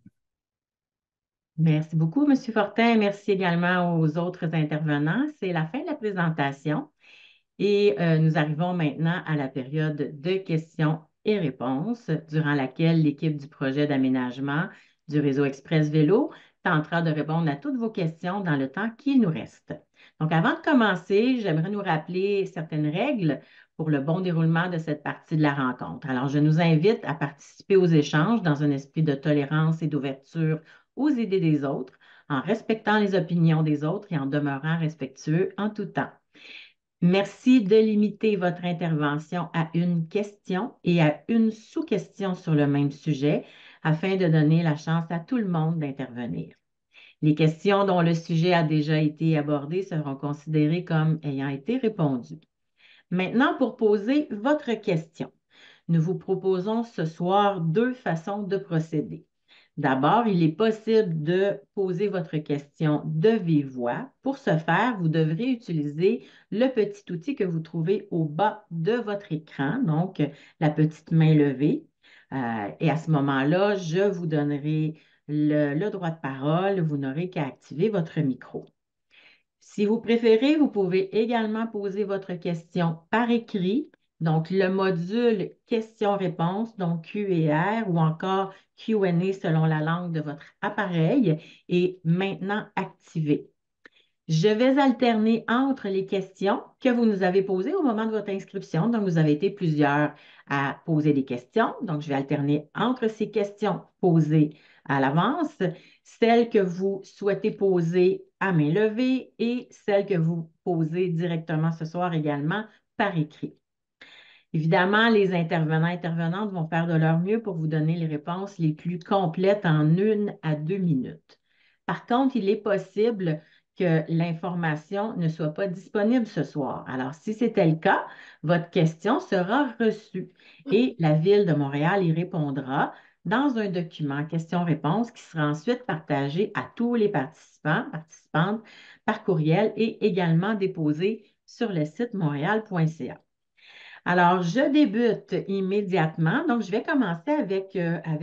Merci beaucoup, M. Fortin. Merci également aux autres intervenants. C'est la fin de la présentation et nous arrivons maintenant à la période de questions et réponses, durant laquelle l'équipe du projet d'aménagement du réseau Express Vélo tentera de répondre à toutes vos questions dans le temps qui nous reste. Donc, avant de commencer, j'aimerais nous rappeler certaines règles pour le bon déroulement de cette partie de la rencontre. Alors, je nous invite à participer aux échanges dans un esprit de tolérance et d'ouverture aux idées des autres, en respectant les opinions des autres et en demeurant respectueux en tout temps. Merci de limiter votre intervention à une question et à une sous-question sur le même sujet afin de donner la chance à tout le monde d'intervenir. Les questions dont le sujet a déjà été abordé seront considérées comme ayant été répondues. Maintenant, pour poser votre question, nous vous proposons ce soir deux façons de procéder. D'abord, il est possible de poser votre question de vive voix. Pour ce faire, vous devrez utiliser le petit outil que vous trouvez au bas de votre écran, donc la petite main levée. Et à ce moment-là, je vous donnerai le droit de parole. Vous n'aurez qu'à activer votre micro. Si vous préférez, vous pouvez également poser votre question par écrit, donc le module questions-réponses, donc Q et R, ou encore Q&A selon la langue de votre appareil, est maintenant activé. Je vais alterner entre les questions que vous nous avez posées au moment de votre inscription. Donc, vous avez été plusieurs à poser des questions. Donc, je vais alterner entre ces questions posées à l'avance, celles que vous souhaitez poser à main levée et celles que vous posez directement ce soir également par écrit. Évidemment, les intervenants et intervenantes vont faire de leur mieux pour vous donner les réponses les plus complètes en 1 à 2 minutes. Par contre, il est possible que l'information ne soit pas disponible ce soir. Alors, si c'était le cas, votre question sera reçue et la Ville de Montréal y répondra dans un document questions-réponses qui sera ensuite partagé à tous les participants, participantes par courriel et également déposé sur le site montréal.ca. Alors, je débute immédiatement. Donc, je vais commencer avec,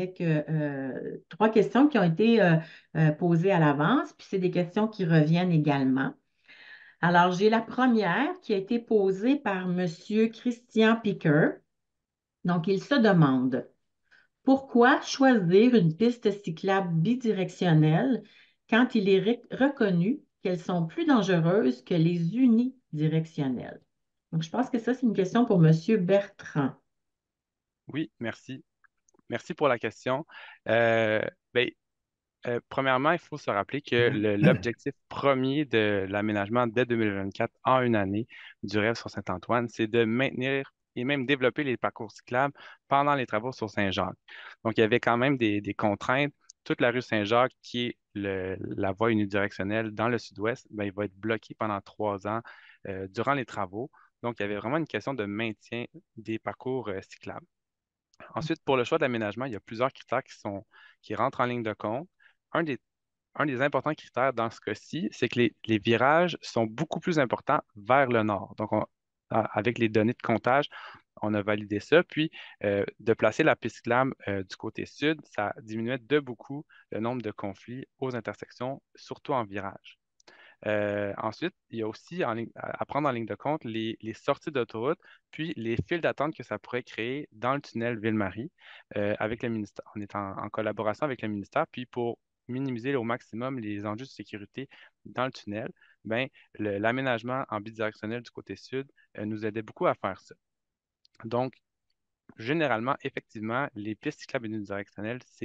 trois questions qui ont été posées à l'avance, puis c'est des questions qui reviennent également. Alors, j'ai la première qui a été posée par M. Christian Picker. Donc, il se demande pourquoi choisir une piste cyclable bidirectionnelle quand il est reconnu qu'elles sont plus dangereuses que les unidirectionnelles? Donc, je pense que ça, c'est une question pour M. Bertrand. Oui, merci. Merci pour la question. Euh, ben, Premièrement, il faut se rappeler que l'objectif premier de l'aménagement dès 2024 en une année du rêve sur Saint-Antoine, c'est de maintenir et même développer les parcours cyclables pendant les travaux sur Saint-Jacques. Donc, il y avait quand même des contraintes. Toute la rue Saint-Jacques, qui est la voie unidirectionnelle dans le sud-ouest, ben, il va être bloqué pendant 3 ans durant les travaux. Donc, il y avait vraiment une question de maintien des parcours cyclables. Ensuite, pour le choix d'aménagement, il y a plusieurs critères qui rentrent en ligne de compte. Un des, un des importants critères dans ce cas-ci, c'est que les virages sont beaucoup plus importants vers le nord. Donc, avec les données de comptage, on a validé ça. Puis, de placer la piste cyclable du côté sud, ça diminuait de beaucoup le nombre de conflits aux intersections, surtout en virage. Ensuite, il y a aussi à prendre en ligne de compte les sorties d'autoroute, puis les files d'attente que ça pourrait créer dans le tunnel Ville-Marie avec le ministère. On est en collaboration avec le ministère, puis pour minimiser au maximum les enjeux de sécurité dans le tunnel, ben, l'aménagement en bidirectionnel du côté sud nous aidait beaucoup à faire ça. Donc, généralement, effectivement, les pistes cyclables unidirectionnelles, c'est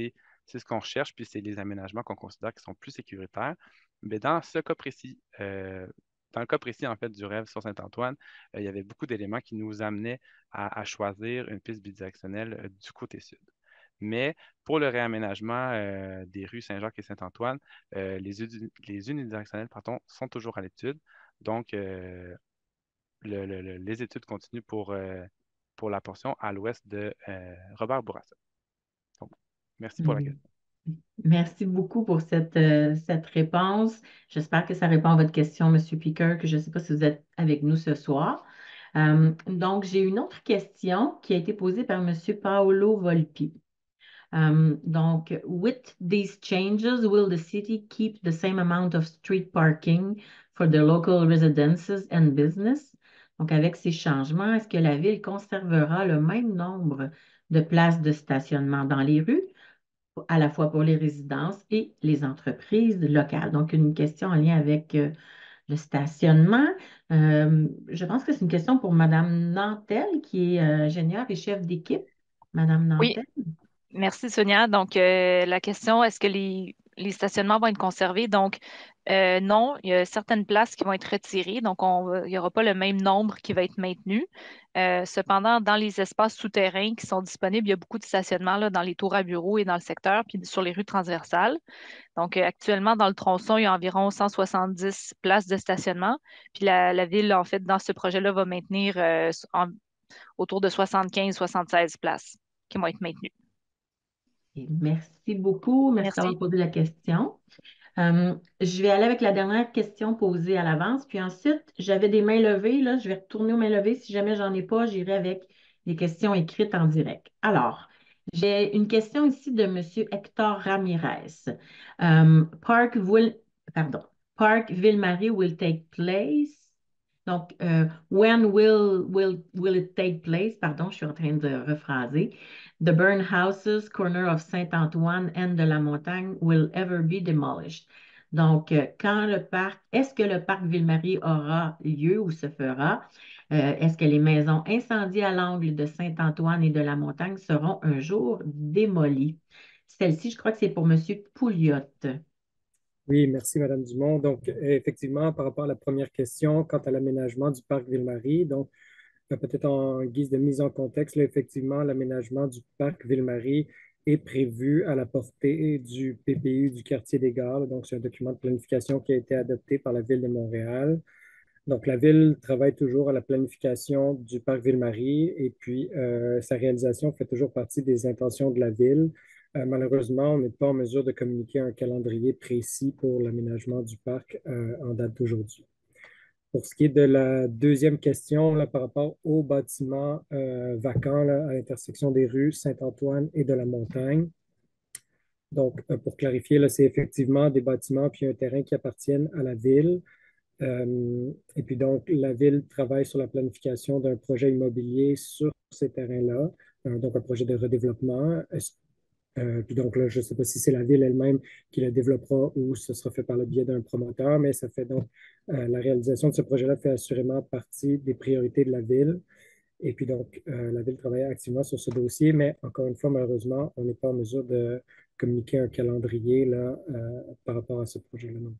c'est ce qu'on recherche, puis c'est les aménagements qu'on considère qui sont plus sécuritaires. Mais dans ce cas précis, dans le cas précis, en fait, du rêve sur Saint-Antoine, il y avait beaucoup d'éléments qui nous amenaient à choisir une piste bidirectionnelle du côté sud. Mais pour le réaménagement des rues Saint-Jacques et Saint-Antoine, les unidirectionnels, pardon, sont toujours à l'étude. Donc, les études continuent pour la portion à l'ouest de Robert Bourassa. Donc, merci pour la Mm. question. Merci beaucoup pour cette réponse. J'espère que ça répond à votre question, Monsieur Picker, que je ne sais pas si vous êtes avec nous ce soir. Donc, j'ai une autre question qui a été posée par Monsieur Paolo Volpi. Donc, with these changes, will the city keep the same amount of street parking for the local residences and business? Donc, avec ces changements, est-ce que la ville conservera le même nombre de places de stationnement dans les rues, à la fois pour les résidences et les entreprises locales? Donc, une question en lien avec le stationnement. Je pense que c'est une question pour Madame Nantel, qui est ingénieure et chef d'équipe. Madame Oui, Nantel? merci Sonia. Donc, la question, est-ce que les stationnements vont être conservés? Donc, non, il y a certaines places qui vont être retirées. Donc, il n'y aura pas le même nombre qui va être maintenu. Cependant, dans les espaces souterrains qui sont disponibles, il y a beaucoup de stationnements là, dans les tours à bureaux et dans le secteur, puis sur les rues transversales. Donc, actuellement, dans le tronçon, il y a environ 170 places de stationnement. Puis la ville, en fait, dans ce projet-là, va maintenir autour de 75-76 places qui vont être maintenues. Et merci beaucoup. Merci d'avoir Merci. posé la question. Je vais aller avec la dernière question posée à l'avance. Puis ensuite, j'avais des mains levées. Là, je vais retourner aux mains levées. Si jamais j'en ai pas, j'irai avec les questions écrites en direct. Alors, j'ai une question ici de M. Hector Ramirez. Park pardon, Park Ville-Marie will take place. Donc, when will it take place? Pardon, je suis en train de rephraser. The burn houses, corner of Saint-Antoine and de la Montagne will ever be demolished. Donc, est-ce que le parc Ville-Marie aura lieu ou se fera? Est-ce que les maisons incendiées à l'angle de Saint-Antoine et de la Montagne seront un jour démolies? Celle-ci, je crois que c'est pour M. Pouliot. Oui, merci, Madame Dumont. Donc, effectivement, par rapport à la première question, quant à l'aménagement du parc Ville-Marie, donc, peut-être en guise de mise en contexte, là, effectivement, l'aménagement du parc Ville-Marie est prévu à la portée du PPU du quartier des Gares. Donc, c'est un document de planification qui a été adopté par la Ville de Montréal. Donc, la Ville travaille toujours à la planification du parc Ville-Marie et puis sa réalisation fait toujours partie des intentions de la Ville. Malheureusement, on n'est pas en mesure de communiquer un calendrier précis pour l'aménagement du parc en date d'aujourd'hui. Pour ce qui est de la deuxième question, là, par rapport aux bâtiments vacants là, à l'intersection des rues Saint-Antoine et de la Montagne, donc pour clarifier, là, c'est effectivement des bâtiments puis un terrain qui appartiennent à la Ville. Et puis donc, la Ville travaille sur la planification d'un projet immobilier sur ces terrains-là, donc un projet de redéveloppement. Puis donc là, je ne sais pas si c'est la Ville elle-même qui le développera ou ce sera fait par le biais d'un promoteur, mais ça fait donc, la réalisation de ce projet-là fait assurément partie des priorités de la Ville. Et puis donc, la Ville travaille activement sur ce dossier, mais encore une fois, malheureusement, on n'est pas en mesure de communiquer un calendrier là, par rapport à ce projet-là non.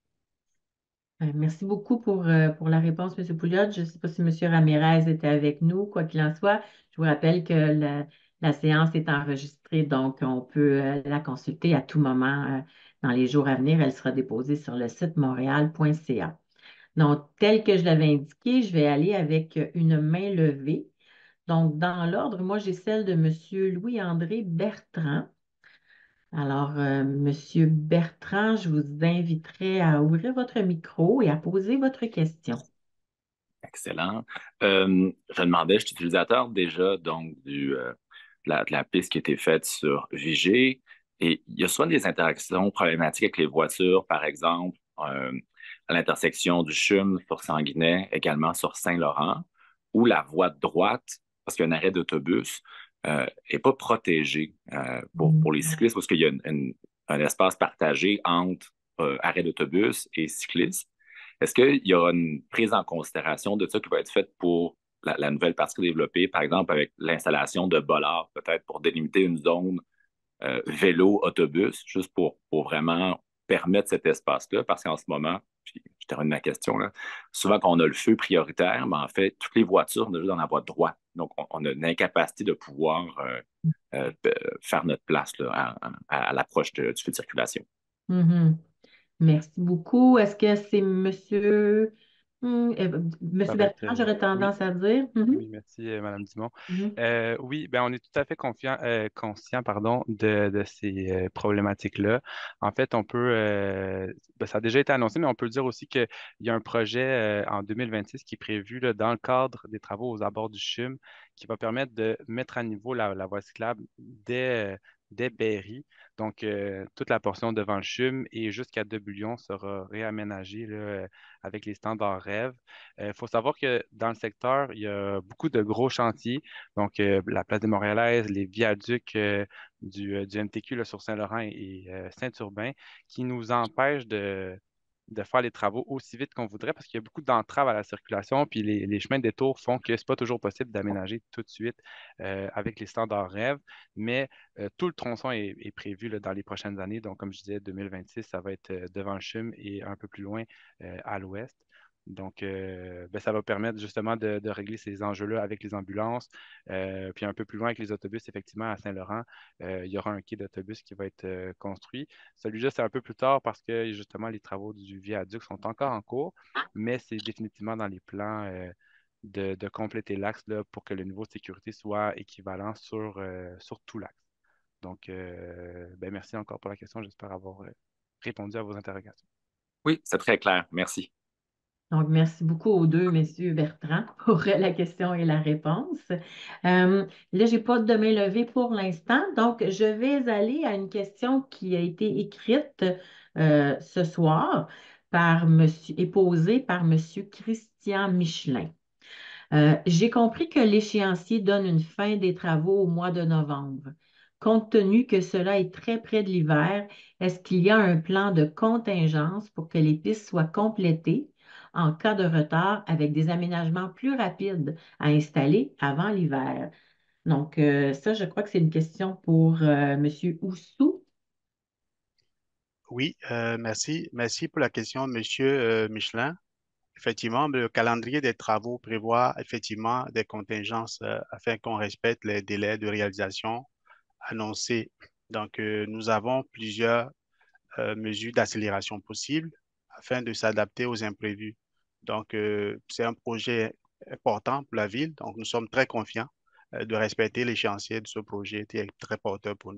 Merci beaucoup pour la réponse, M. Pouliot. Je ne sais pas si M. Ramirez était avec nous. Quoi qu'il en soit, je vous rappelle que la séance est enregistrée, donc on peut la consulter à tout moment dans les jours à venir. Elle sera déposée sur le site montréal.ca. Donc, tel que je l'avais indiqué, je vais aller avec une main levée. Donc, dans l'ordre, moi, j'ai celle de M. Louis-André Bertrand. Alors, Monsieur Bertrand, je vous inviterai à ouvrir votre micro et à poser votre question. Excellent. Je demandais, je suis utilisateur déjà donc de la piste qui a été faite sur Vigée et il y a souvent des interactions problématiques avec les voitures, par exemple, à l'intersection du CHUM sur Sanguinet, également sur Saint-Laurent, où la voie de droite, parce qu'il y a un arrêt d'autobus, n'est pas protégée pour les cyclistes parce qu'il y a un espace partagé entre arrêt d'autobus et cyclistes. Est-ce qu'il y aura une prise en considération de ça qui va être faite pour la nouvelle partie développée, par exemple avec l'installation de bollards, peut-être pour délimiter une zone vélo, autobus, juste pour vraiment permettre cet espace-là, parce qu'en ce moment, puis je termine ma question, là, souvent quand on a le feu prioritaire, ben, en fait, toutes les voitures, on est juste dans la voie droite. Donc, on a une incapacité de pouvoir faire notre place là, à l'approche du feu de circulation. Mhm. Merci beaucoup. Est-ce que c'est Ça Monsieur va être, Bertrand, j'aurais oui. tendance à dire? Mhm. Oui, merci, Madame Dumont. Mhm. Oui, ben, on est tout à fait conscient, pardon, de ces problématiques-là. En fait, ben, ça a déjà été annoncé, mais on peut dire aussi qu'il y a un projet en 2026 qui est prévu là, dans le cadre des travaux aux abords du CHUM qui va permettre de mettre à niveau la voie cyclable dès Berry. Donc, toute la portion devant le CHUM et jusqu'à Debouillon sera réaménagée là, avec les standards REV. Il faut savoir que dans le secteur, il y a beaucoup de gros chantiers, donc la place des Montréalaises, les viaducs du MTQ là, sur Saint-Laurent et Saint-Urbain, qui nous empêchent de faire les travaux aussi vite qu'on voudrait parce qu'il y a beaucoup d'entraves à la circulation, puis les chemins de détour font que c'est pas toujours possible d'aménager tout de suite avec les standards rêves, mais tout le tronçon est prévu là, dans les prochaines années. Donc, comme je disais, 2026, ça va être devant le CHUM et un peu plus loin à l'ouest. Donc, ben, ça va permettre justement de régler ces enjeux-là avec les ambulances. Puis un peu plus loin avec les autobus, effectivement, à Saint-Laurent, il y aura un quai d'autobus qui va être construit. Celui-là, c'est un peu plus tard parce que justement, les travaux du viaduc sont encore en cours, mais c'est définitivement dans les plans de compléter l'axe là, pour que le niveau de sécurité soit équivalent sur tout l'axe. Donc, ben, merci encore pour la question. J'espère avoir répondu à vos interrogations. Oui, c'est très clair. Merci. Donc, merci beaucoup aux deux, messieurs Bertrand, pour la question et la réponse. Là, je n'ai pas de main levée pour l'instant, donc je vais aller à une question qui a été écrite ce soir et posée par monsieur Christian Michelin. J'ai compris que l'échéancier donne une fin des travaux au mois de novembre. Compte tenu que cela est très près de l'hiver, est-ce qu'il y a un plan de contingence pour que les pistes soient complétées en cas de retard avec des aménagements plus rapides à installer avant l'hiver? Donc, ça, je crois que c'est une question pour M. Oussou. Oui, merci. Merci pour la question, Monsieur Michelin. Effectivement, le calendrier des travaux prévoit effectivement des contingences afin qu'on respecte les délais de réalisation annoncés. Donc, nous avons plusieurs mesures d'accélération possibles afin de s'adapter aux imprévus. Donc, c'est un projet important pour la ville. Donc, nous sommes très confiants de respecter l'échéancier de ce projet qui est très porteur pour nous.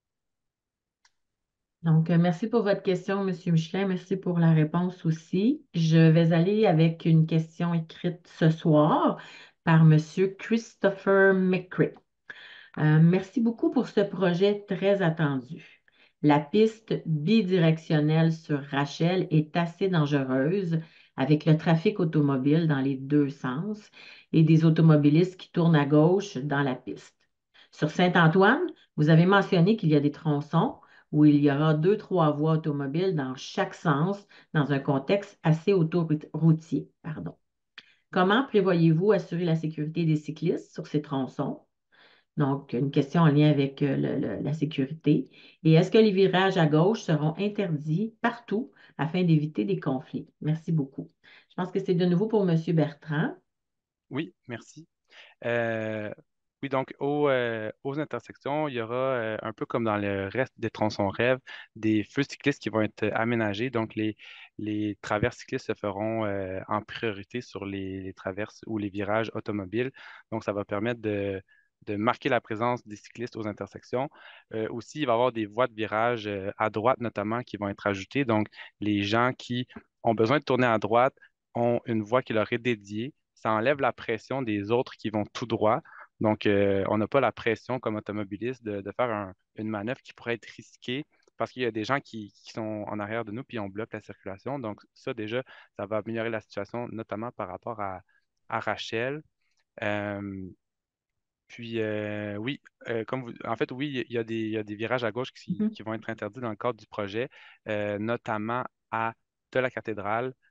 Donc, merci pour votre question, M. Michelin. Merci pour la réponse aussi. Je vais aller avec une question écrite ce soir par M. Christopher McCray. Merci beaucoup pour ce projet très attendu. La piste bidirectionnelle sur Rachel est assez dangereuse avec le trafic automobile dans les deux sens et des automobilistes qui tournent à gauche dans la piste. Sur Saint-Antoine, vous avez mentionné qu'il y a des tronçons où il y aura deux, trois voies automobiles dans chaque sens dans un contexte assez autoroutier. Pardon. Comment prévoyez-vous assurer la sécurité des cyclistes sur ces tronçons? Donc, une question en lien avec la sécurité. Et est-ce que les virages à gauche seront interdits partout afin d'éviter des conflits? Merci beaucoup. Je pense que c'est de nouveau pour M. Bertrand. Oui, merci. Euh, oui, donc aux intersections, il y aura un peu comme dans le reste des tronçons rêves, des feux cyclistes qui vont être aménagés. Donc, les traverses cyclistes se feront en priorité sur les traverses ou les virages automobiles. Donc, ça va permettre de marquer la présence des cyclistes aux intersections. Aussi, il va y avoir des voies de virage à droite notamment qui vont être ajoutées. Donc, les gens qui ont besoin de tourner à droite ont une voie qui leur est dédiée. Ça enlève la pression des autres qui vont tout droit. Donc, on n'a pas la pression comme automobiliste de faire une manœuvre qui pourrait être risquée parce qu'il y a des gens qui sont en arrière de nous puis on bloque la circulation. Donc, ça, déjà, ça va améliorer la situation, notamment par rapport à Rachel. Euh, puis, oui, en fait, oui, il y a des virages à gauche Mhm. qui vont être interdits dans le cadre du projet, notamment de la cathédrale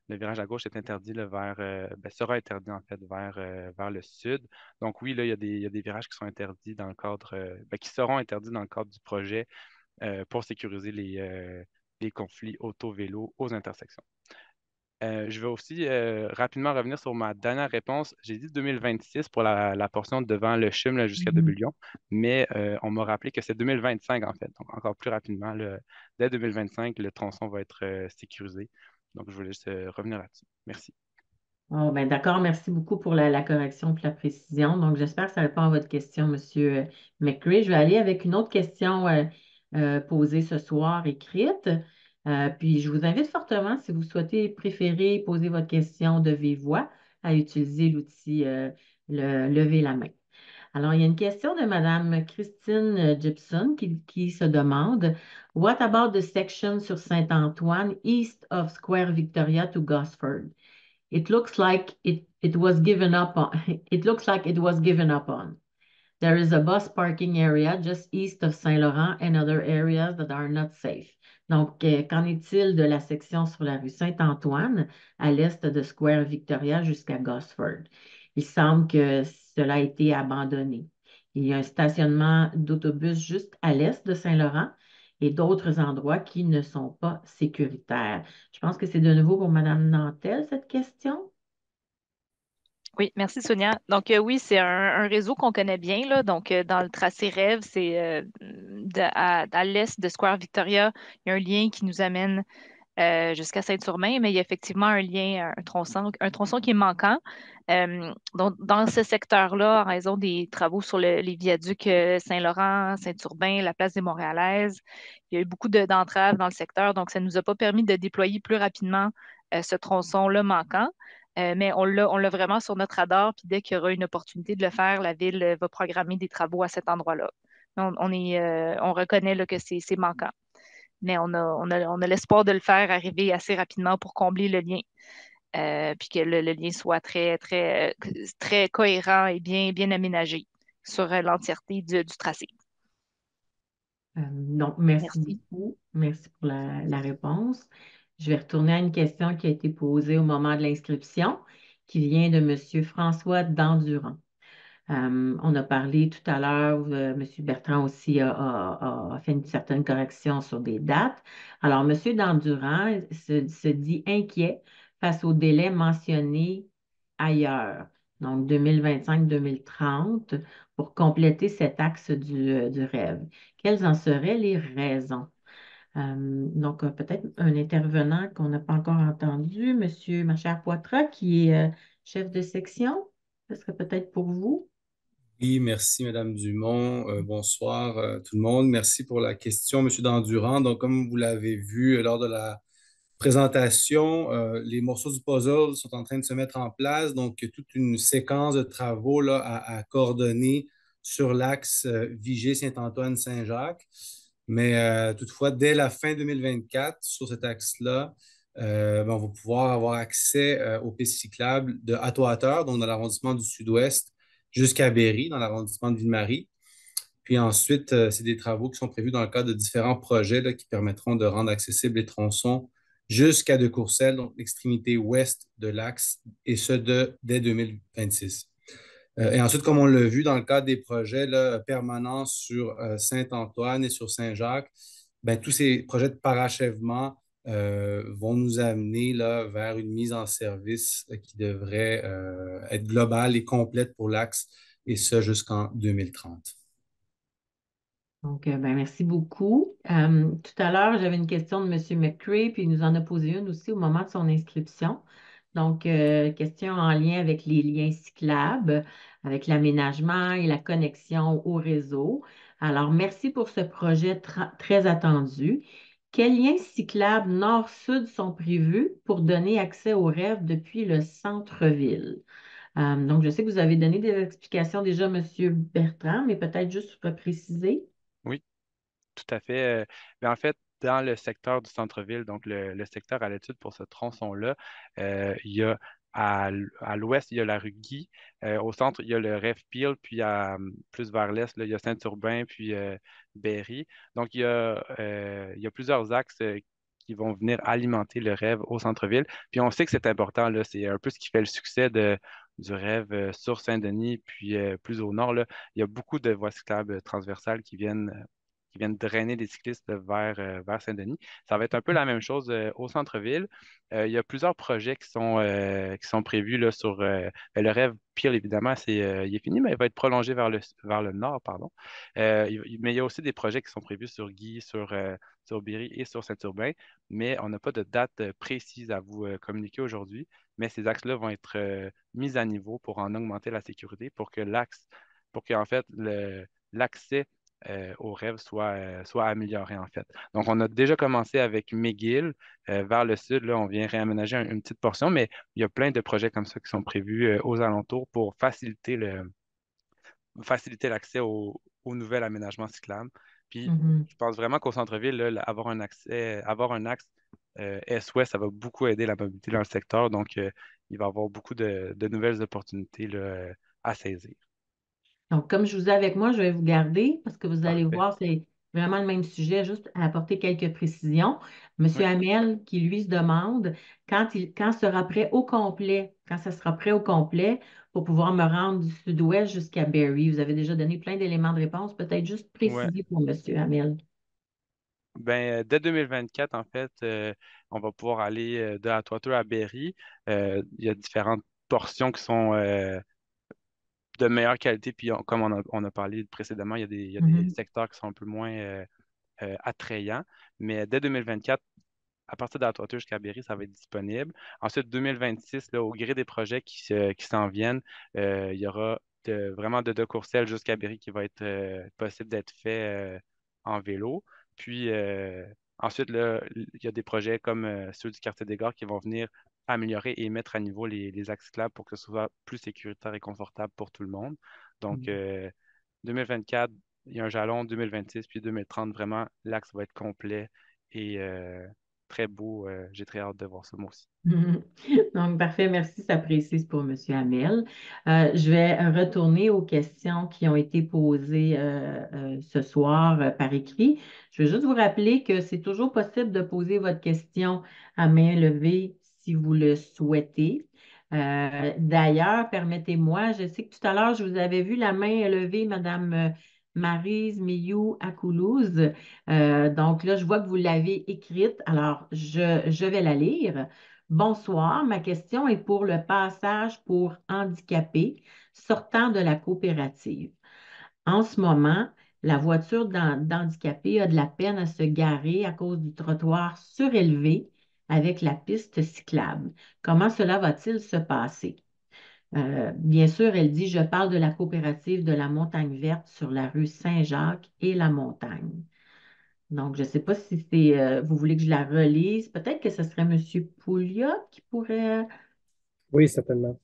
le virage à gauche est interdit là, sera interdit en fait vers le sud. Donc oui, là, il y a des virages qui sont interdits dans le cadre, qui seront interdits dans le cadre du projet pour sécuriser les conflits auto-vélo aux intersections. Je vais aussi rapidement revenir sur ma dernière réponse. J'ai dit 2026 pour la portion devant le CHUM là, jusqu'à Mhm. Debullion, mais on m'a rappelé que c'est 2025 en fait. Donc encore plus rapidement, là, dès 2025, le tronçon va être sécurisé. Donc je voulais juste revenir là-dessus. Merci. Oh, ben d'accord, merci beaucoup pour la correction et la précision. Donc, j'espère que ça répond à votre question, Monsieur McCray. Je vais aller avec une autre question posée ce soir, écrite. Puis, je vous invite fortement, si vous souhaitez préférer poser votre question de vive voix, à utiliser l'outil lever la main. Alors, il y a une question de Madame Christine Gibson qui se demande What about the section sur Saint-Antoine east of Square Victoria to Gosford? It looks like it was given up on. It looks like it was given up on. There is a bus parking area just east of Saint-Laurent and other areas that are not safe. Donc, qu'en est-il de la section sur la rue Saint-Antoine à l'est de Square Victoria jusqu'à Gosford? Il semble que cela a été abandonné. Il y a un stationnement d'autobus juste à l'est de Saint-Laurent et d'autres endroits qui ne sont pas sécuritaires. Je pense que c'est de nouveau pour Mme Nantel, cette question. Oui, merci Sonia. Donc oui, c'est un réseau qu'on connaît bien, là. Donc dans le tracé rêve, c'est à l'est de Square Victoria, il y a un lien qui nous amène jusqu'à Saint-Urbain, mais il y a effectivement un lien, un tronçon qui est manquant. Donc, dans ce secteur-là, en raison des travaux sur les viaducs Saint-Laurent, Saint-Urbain, la place des Montréalaises, il y a eu beaucoup d'entraves dans le secteur, donc ça ne nous a pas permis de déployer plus rapidement ce tronçon-là manquant. Mais on l'a vraiment sur notre radar, puis dès qu'il y aura une opportunité de le faire, la ville va programmer des travaux à cet endroit-là. On reconnaît là, que c'est manquant, mais on a l'espoir de le faire arriver assez rapidement pour combler le lien, puis que le lien soit très, très, très cohérent et bien aménagé sur l'entièreté du tracé. Donc, merci Merci. beaucoup. Merci pour la réponse. Je vais retourner à une question qui a été posée au moment de l'inscription, qui vient de M. François Dandurand. On a parlé tout à l'heure, M. Bertrand aussi a fait une certaine correction sur des dates. Alors, M. Dandurand se dit inquiet face au délai mentionné ailleurs, donc 2025-2030, pour compléter cet axe du rêve. Quelles en seraient les raisons? Donc, peut-être un intervenant qu'on n'a pas encore entendu, M. Machère Poitras, qui est chef de section. Ce serait peut-être pour vous. Oui, merci, Madame Dumont. Bonsoir, tout le monde. Merci pour la question, Monsieur Dandurand. Donc, comme vous l'avez vu lors de la présentation, les morceaux du puzzle sont en train de se mettre en place. Donc, il y a toute une séquence de travaux là, à coordonner sur l'axe Vigier-Saint-Antoine-Saint-Jacques. Mais toutefois, dès la fin 2024, sur cet axe-là, on va pouvoir avoir accès aux pistes cyclables de Atwater, donc dans l'arrondissement du Sud-Ouest, jusqu'à Berry, dans l'arrondissement de Ville-Marie. Puis ensuite, c'est des travaux qui sont prévus dans le cadre de différents projets là, qui permettront de rendre accessibles les tronçons jusqu'à De Courcelles, donc l'extrémité ouest de l'axe, et ce dès 2026. Et ensuite, comme on l'a vu dans le cadre des projets là, permanents sur Saint-Antoine et sur Saint-Jacques, ben, tous ces projets de parachèvement vont nous amener là, vers une mise en service qui devrait être globale et complète pour l'axe, et ce jusqu'en 2030. Donc, ben, merci beaucoup. Tout à l'heure, j'avais une question de M. McCray, puis il nous en a posé une aussi au moment de son inscription. Donc, question en lien avec les liens cyclables, avec l'aménagement et la connexion au réseau. Alors, merci pour ce projet très attendu. Quels liens cyclables nord-sud sont prévus pour donner accès aux rêves depuis le centre-ville? Donc, je sais que vous avez donné des explications déjà, M. Bertrand, mais peut-être juste préciser. Oui, tout à fait. Mais en fait, dans le secteur du centre-ville, donc le secteur à l'étude pour ce tronçon-là, il y a à l'ouest, il y a la rue Guy. Au centre, il y a le Rêve Peel, puis plus vers l'est, là, il y a Saint-Urbain, puis Berry. Donc, il y a plusieurs axes qui vont venir alimenter le rêve au centre-ville. Puis on sait que c'est important, là, c'est un peu ce qui fait le succès du rêve sur Saint-Denis, puis plus au nord, là, il y a beaucoup de voies cyclables transversales qui viennent drainer les cyclistes vers Saint-Denis. Ça va être un peu la même chose au centre-ville. Il y a plusieurs projets qui sont prévus là, sur le rêve. Pire, évidemment, il est fini, mais il va être prolongé vers le nord, pardon. Mais il y a aussi des projets qui sont prévus sur Guy, sur Berry et sur Saint-Urbain, mais on n'a pas de date précise à vous communiquer aujourd'hui. Mais ces axes-là vont être mis à niveau pour en augmenter la sécurité, pour que en fait, l'accès au rêve soit amélioré, en fait. Donc, on a déjà commencé avec McGill. Vers le sud, là, on vient réaménager une petite portion, mais il y a plein de projets comme ça qui sont prévus aux alentours pour faciliter l'accès au nouvel aménagement cyclable. Puis, Mhm. je pense vraiment qu'au centre-ville, là, avoir un axe est-ouest, ça va beaucoup aider la mobilité dans le secteur. Donc, il va y avoir beaucoup de nouvelles opportunités là, à saisir. Donc, comme je vous ai avec moi, je vais vous garder parce que vous allez Parfait. voir, c'est vraiment le même sujet, juste à apporter quelques précisions. Oui. Monsieur Hamel, qui lui se demande quand sera prêt au complet, quand ça sera prêt au complet pour pouvoir me rendre du sud-ouest jusqu'à Berry. Vous avez déjà donné plein d'éléments de réponse, peut-être juste Ouais. préciser pour Monsieur Hamel. Ben, dès 2024, en fait, on va pouvoir aller de Atwater à Berry. Il y a différentes portions qui sont de meilleure qualité. Puis, comme on a parlé précédemment, il y a des Mhm. secteurs qui sont un peu moins attrayants. Mais dès 2024, à partir d'Atwater jusqu'à Berry, ça va être disponible. Ensuite, 2026, là, au gré des projets qui s'en viennent, il y aura vraiment de Courcelles jusqu'à Berry qui va être possible d'être fait en vélo. Puis ensuite, là, il y a des projets comme ceux du quartier des Gares qui vont venir améliorer et mettre à niveau les axes cyclables pour que ce soit plus sécuritaire et confortable pour tout le monde. Donc, 2024, il y a un jalon, 2026, puis 2030, vraiment, l'axe va être complet et très beau. J'ai très hâte de voir ça, moi aussi. Mhm. Donc, parfait, merci, ça précise pour M. Hamel. Je vais retourner aux questions qui ont été posées ce soir par écrit. Je veux juste vous rappeler que c'est toujours possible de poser votre question à main levée si vous le souhaitez. D'ailleurs, permettez-moi, je sais que tout à l'heure, je vous avais vu la main levée, Madame Maryse Miyou Akoulouz. Donc là, je vois que vous l'avez écrite. Alors, je vais la lire. Bonsoir, ma question est pour le passage pour handicapés sortant de la coopérative. En ce moment, la voiture d'handicapé a de la peine à se garer à cause du trottoir surélevé avec la piste cyclable. Comment cela va-t-il se passer? Bien sûr, elle dit, je parle de la coopérative de la Montagne Verte sur la rue Saint-Jacques et la Montagne. Donc, je ne sais pas si vous voulez que je la relise. Peut-être que ce serait M. Pouliot qui pourrait. Oui, certainement.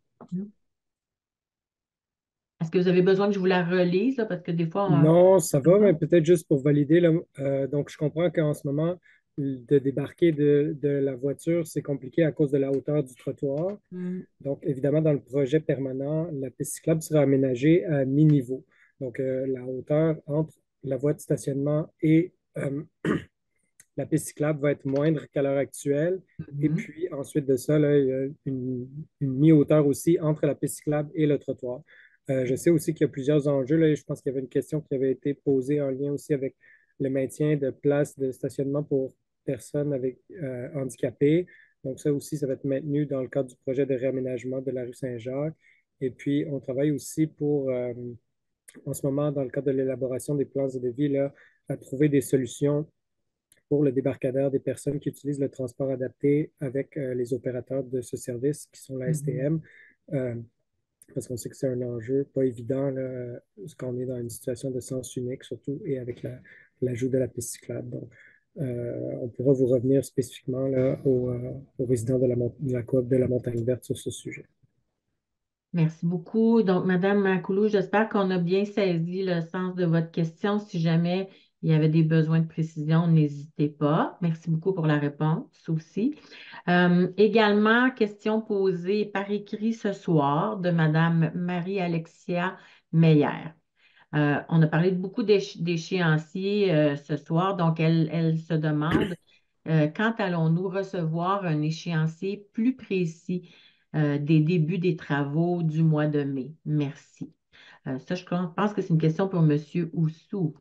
Est-ce que vous avez besoin que je vous la relise, là, parce que des fois, Non, ça va, mais non? peut-être juste pour valider, là, donc je comprends qu'en ce moment, de débarquer de la voiture, c'est compliqué à cause de la hauteur du trottoir. Hmm. Donc, évidemment, dans le projet permanent, la piste cyclable sera aménagée à mi-niveau. Donc, la hauteur entre la voie de stationnement et la piste cyclable va être moindre qu'à l'heure actuelle. Et Mhm. puis, ensuite de ça, là, il y a une mi-hauteur aussi entre la piste cyclable et le trottoir. Je sais aussi qu'il y a plusieurs enjeux. Là, je pense qu'il y avait une question qui avait été posée en lien aussi avec le maintien de places de stationnement pour personnes avec handicapées. Donc, ça aussi, ça va être maintenu dans le cadre du projet de réaménagement de la rue Saint-Jacques. Et puis, on travaille aussi en ce moment, dans le cadre de l'élaboration des plans et de vie, là, à trouver des solutions pour le débarcadère des personnes qui utilisent le transport adapté avec les opérateurs de ce service, qui sont la Mhm. STM, euh, parce qu'on sait que c'est un enjeu pas évident, là, parce qu'on est dans une situation de sens unique, surtout, et avec l'ajout de la piste cyclable. Donc, on pourra vous revenir spécifiquement là, aux résidents de la coop de la Montagne Verte sur ce sujet. Merci beaucoup. Donc, Madame Macoulou, j'espère qu'on a bien saisi le sens de votre question. Si jamais il y avait des besoins de précision, n'hésitez pas. Merci beaucoup pour la réponse aussi. Également, question posée par écrit ce soir de Madame Marie-Alexia Meyer. On a parlé de beaucoup d'échéanciers ce soir, donc elle se demande quand allons-nous recevoir un échéancier plus précis des débuts des travaux du mois de mai? Merci. Ça, je pense que c'est une question pour M. Oussou.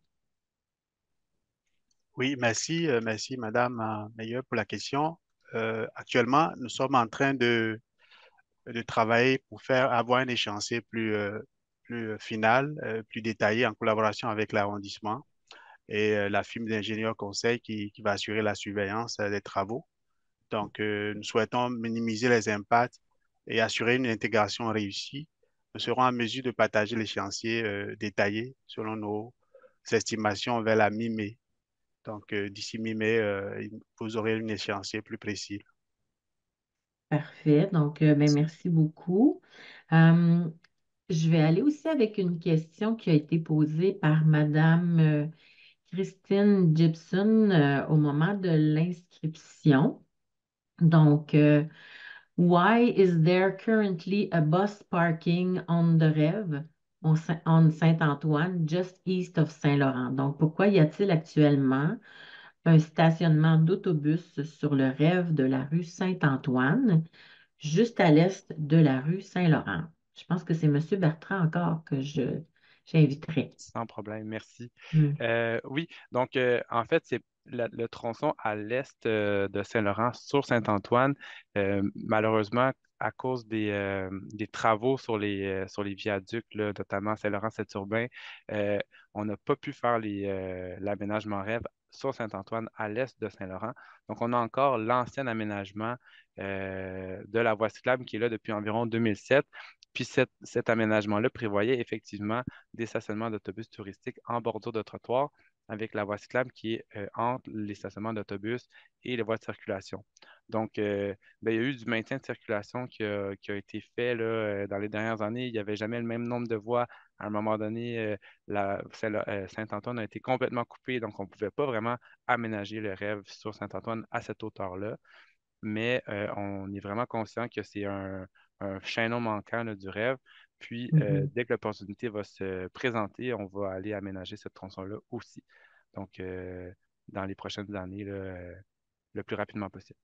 Oui, merci Madame Meilleur pour la question. Actuellement, nous sommes en train de travailler pour faire avoir un échéancier plus final, plus détaillé en collaboration avec l'arrondissement et la firme d'ingénieurs conseil qui va assurer la surveillance des travaux. Donc, nous souhaitons minimiser les impacts et assurer une intégration réussie. Nous serons en mesure de partager l'échéancier détaillé selon nos estimations vers la mi-mai. Donc, d'ici mi-mai, vous aurez un échéancier plus précis. Parfait. Donc, ben, merci beaucoup. Euh, je vais aller aussi avec une question qui a été posée par Madame Christine Gibson au moment de l'inscription. Donc, why is there currently a bus parking on the Rev on Saint-Antoine, just east of Saint-Laurent? Donc, pourquoi y a-t-il actuellement un stationnement d'autobus sur le Rev de la rue Saint-Antoine, juste à l'est de la rue Saint-Laurent? Je pense que c'est M. Bertrand encore que j'inviterai. Sans problème, merci. Hmm. Oui, donc en fait, c'est le tronçon à l'est de Saint-Laurent sur Saint-Antoine. Malheureusement, à cause des travaux sur les viaducs, là, notamment Saint-Laurent-Saint-Urbain, euh, on n'a pas pu faire l'aménagement rêve sur Saint-Antoine à l'est de Saint-Laurent. Donc, on a encore l'ancien aménagement de la voie cyclable qui est là depuis environ 2007. Puis cet aménagement-là prévoyait effectivement des stationnements d'autobus touristiques en bordure de trottoir avec la voie cyclable qui est entre les stationnements d'autobus et les voies de circulation. Donc, ben, il y a eu du maintien de circulation qui a été fait là, dans les dernières années. Il n'y avait jamais le même nombre de voies. À un moment donné, Saint-Antoine a été complètement coupé, donc on ne pouvait pas vraiment aménager le rêve sur Saint-Antoine à cette hauteur-là. Mais on est vraiment conscient que c'est un chaînon manquant là, du rêve. Puis, Mhm. dès que l'opportunité va se présenter, on va aller aménager ce tronçon-là aussi. Donc, dans les prochaines années, là, le plus rapidement possible.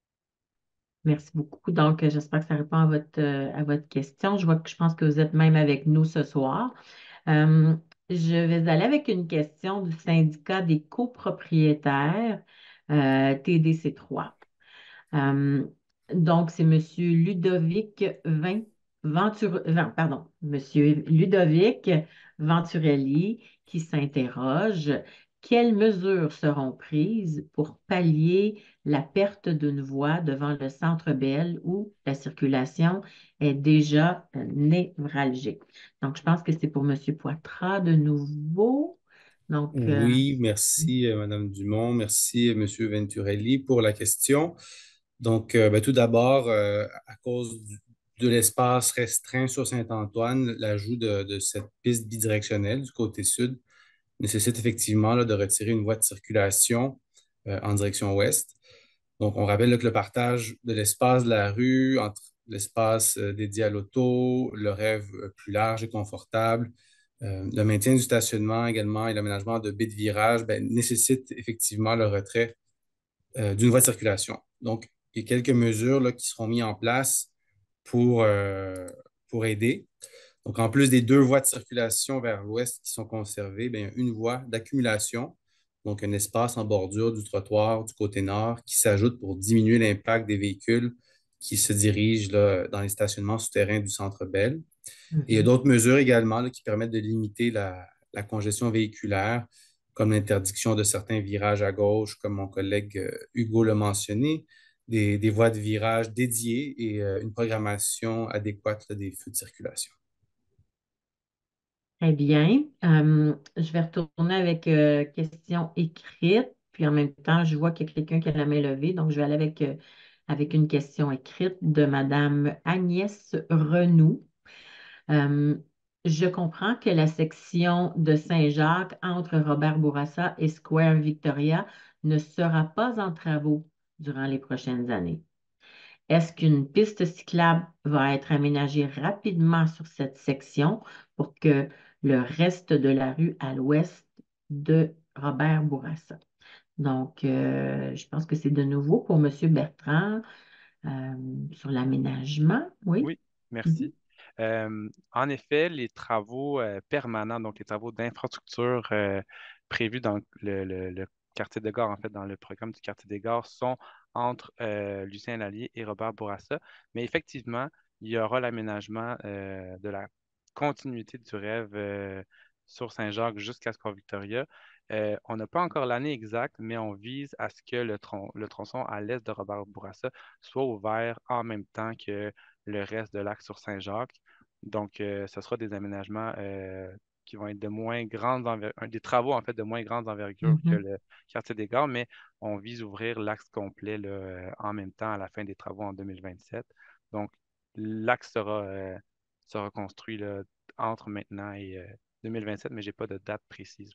Merci beaucoup. Donc, j'espère que ça répond à votre question. Je pense que vous êtes même avec nous ce soir. Euh, je vais aller avec une question du syndicat des copropriétaires TDC3. Euh, donc, c'est Monsieur Ludovic Monsieur Ludovic Venturelli qui s'interroge. Quelles mesures seront prises pour pallier la perte d'une voie devant le Centre Bell où la circulation est déjà névralgique? Donc, je pense que c'est pour Monsieur Poitras de nouveau. Donc, Oui, merci Madame Dumont, merci Monsieur Venturelli pour la question. Donc, ben, tout d'abord, à cause de l'espace restreint sur Saint-Antoine, l'ajout de cette piste bidirectionnelle du côté sud nécessite effectivement là, de retirer une voie de circulation en direction ouest. Donc, on rappelle là, que le partage de l'espace de la rue entre l'espace dédié à l'auto, le rêve plus large et confortable, le maintien du stationnement également et l'aménagement de baies de virage ben, nécessite effectivement le retrait d'une voie de circulation. Donc, il y a quelques mesures là, qui seront mises en place pour, euh, pour aider. Donc, en plus des deux voies de circulation vers l'ouest qui sont conservées, bien, une voie d'accumulation, donc un espace en bordure du trottoir du côté nord qui s'ajoute pour diminuer l'impact des véhicules qui se dirigent là, dans les stationnements souterrains du Centre Bell. Et il y a mhm. d'autres mesures également là, qui permettent de limiter la congestion véhiculaire, comme l'interdiction de certains virages à gauche, comme mon collègue Hugo l'a mentionné, des voies de virage dédiées et une programmation adéquate là, des feux de circulation. Très bien. Je vais retourner avec question écrite, puis en même temps, je vois qu'il y a quelqu'un qui a la main levée, donc je vais aller avec une question écrite de Madame Agnès Renoux. Euh, je comprends que la section de Saint-Jacques entre Robert Bourassa et Square Victoria ne sera pas en travaux durant les prochaines années. Est-ce qu'une piste cyclable va être aménagée rapidement sur cette section pour que le reste de la rue à l'ouest de Robert Bourassa? Donc, je pense que c'est de nouveau pour M. Bertrand sur l'aménagement. Oui. Oui, Mhm. merci. En effet, les travaux permanents, donc les travaux d'infrastructure prévus dans le quartier de gare, en fait, dans le programme du quartier des gares, sont entre Lucien Lallier et Robert Bourassa. Mais effectivement, il y aura l'aménagement de la continuité du rêve sur Saint-Jacques jusqu'à Square-Victoria. On n'a pas encore l'année exacte, mais on vise à ce que le tronçon à l'est de Robert Bourassa soit ouvert en même temps que le reste de l'axe sur Saint-Jacques. Donc, ce sera des aménagements qui vont être de moins grandes des travaux en fait de moins grande envergure que Mhm. le quartier des gares, mais on vise ouvrir l'axe complet là, en même temps à la fin des travaux en 2027. Donc, l'axe sera construit là, entre maintenant et 2027, mais je n'ai pas de date précise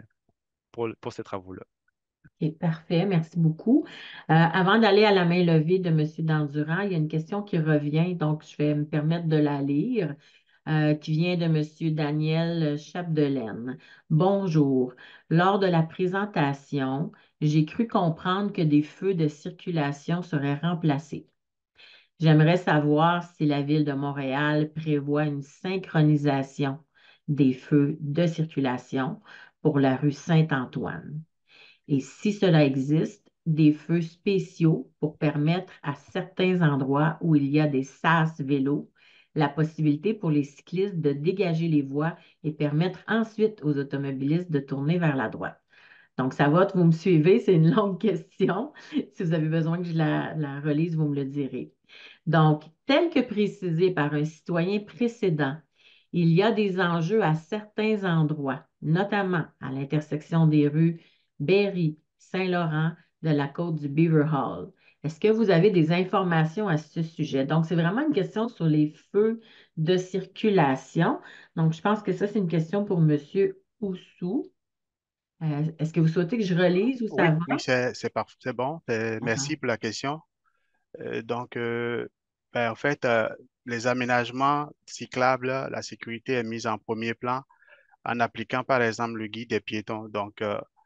pour ces travaux-là. OK, parfait, merci beaucoup. Avant d'aller à la main levée de M. Dandurand, il y a une question qui revient, donc je vais me permettre de la lire, qui vient de M. Daniel Chapdelaine. Bonjour. Lors de la présentation, j'ai cru comprendre que des feux de circulation seraient remplacés. J'aimerais savoir si la Ville de Montréal prévoit une synchronisation des feux de circulation pour la rue Saint-Antoine. Et si cela existe, des feux spéciaux pour permettre à certains endroits où il y a des sas vélos la possibilité pour les cyclistes de dégager les voies et permettre ensuite aux automobilistes de tourner vers la droite. Donc, ça va, vous me suivez, c'est une longue question. Si vous avez besoin que je la relise, vous me le direz. Donc, tel que précisé par un citoyen précédent, il y a des enjeux à certains endroits, notamment à l'intersection des rues Berry, Saint-Laurent, de la côte du Beaver Hall. Est-ce que vous avez des informations à ce sujet? Donc, c'est vraiment une question sur les feux de circulation. Donc, je pense que ça, c'est une question pour M. Oussou. Est-ce que vous souhaitez que je relise ou ça Oui, oui, va? c'est parfait, c'est bon. Ah, Merci pour la question. Donc, en fait, les aménagements cyclables, là, la sécurité est mise en premier plan en appliquant, par exemple, le guide des piétons. Donc,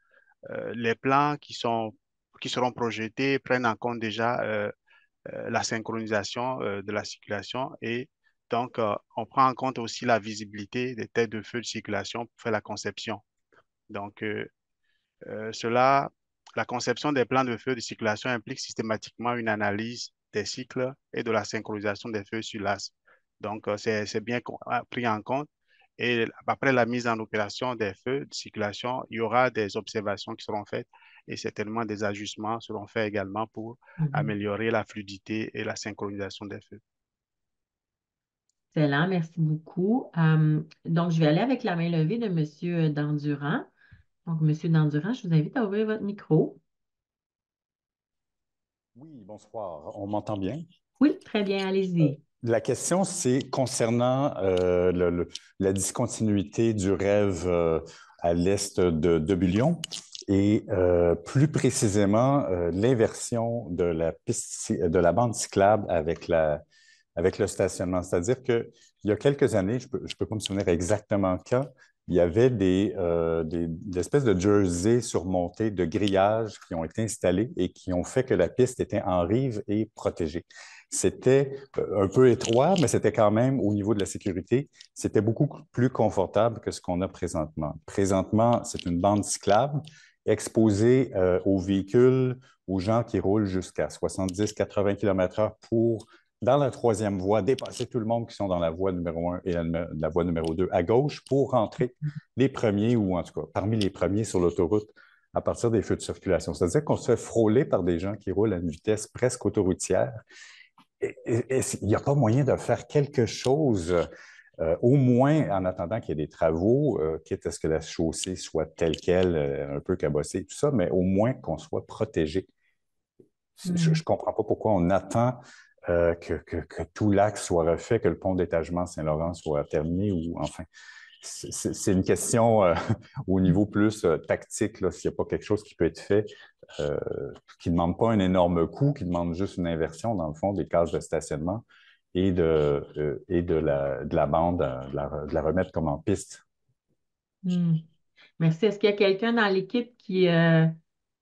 les plans qui seront projetés prennent en compte déjà la synchronisation de la circulation et donc, on prend en compte aussi la visibilité des têtes de feu de circulation pour faire la conception. Donc, cela, la conception des plans de feu de circulation implique systématiquement une analyse des cycles et de la synchronisation des feux sur l'axe. Donc, c'est bien pris en compte. Et après la mise en opération des feux de circulation, il y aura des observations qui seront faites et certainement des ajustements seront faits également pour mhm. améliorer la fluidité et la synchronisation des feux. Excellent, merci beaucoup. Donc, je vais aller avec la main levée de M. Dandurand. Donc, M. Dandurand, je vous invite à ouvrir votre micro. Oui, bonsoir. On m'entend bien? Oui, très bien, allez-y. La question, c'est concernant la discontinuité du rêve à l'est de Bullion et plus précisément l'inversion de la piste, de la bande cyclable avec le stationnement. C'est-à-dire qu'il y a quelques années, je ne peux pas me souvenir exactement quand, il y avait des espèces de jerseys surmontés de grillages qui ont été installés et qui ont fait que la piste était en rive et protégée. C'était un peu étroit, mais c'était quand même, au niveau de la sécurité, c'était beaucoup plus confortable que ce qu'on a présentement. Présentement, c'est une bande cyclable exposée aux véhicules, aux gens qui roulent jusqu'à 70-80 km/h pour, dans la troisième voie, dépasser tout le monde qui sont dans la voie numéro 1 et la voie numéro 2 à gauche pour rentrer les premiers, ou en tout cas parmi les premiers sur l'autoroute à partir des feux de circulation. C'est-à-dire qu'on se fait frôler par des gens qui roulent à une vitesse presque autoroutière. Il n'y a pas moyen de faire quelque chose, au moins en attendant qu'il y ait des travaux, quitte à ce que la chaussée soit telle qu'elle, un peu cabossée, tout ça, mais au moins qu'on soit protégé. Je ne comprends pas pourquoi on attend que tout l'axe soit refait, que le pont d'étagement Saint-Laurent soit terminé, ou enfin, c'est une question au niveau plus tactique, s'il n'y a pas quelque chose qui peut être fait, qui ne demande pas un énorme coût, qui demande juste une inversion, dans le fond, des cases de stationnement et de la bande, de la remettre comme en piste. Hmm. Merci. Est-ce qu'il y a quelqu'un dans l'équipe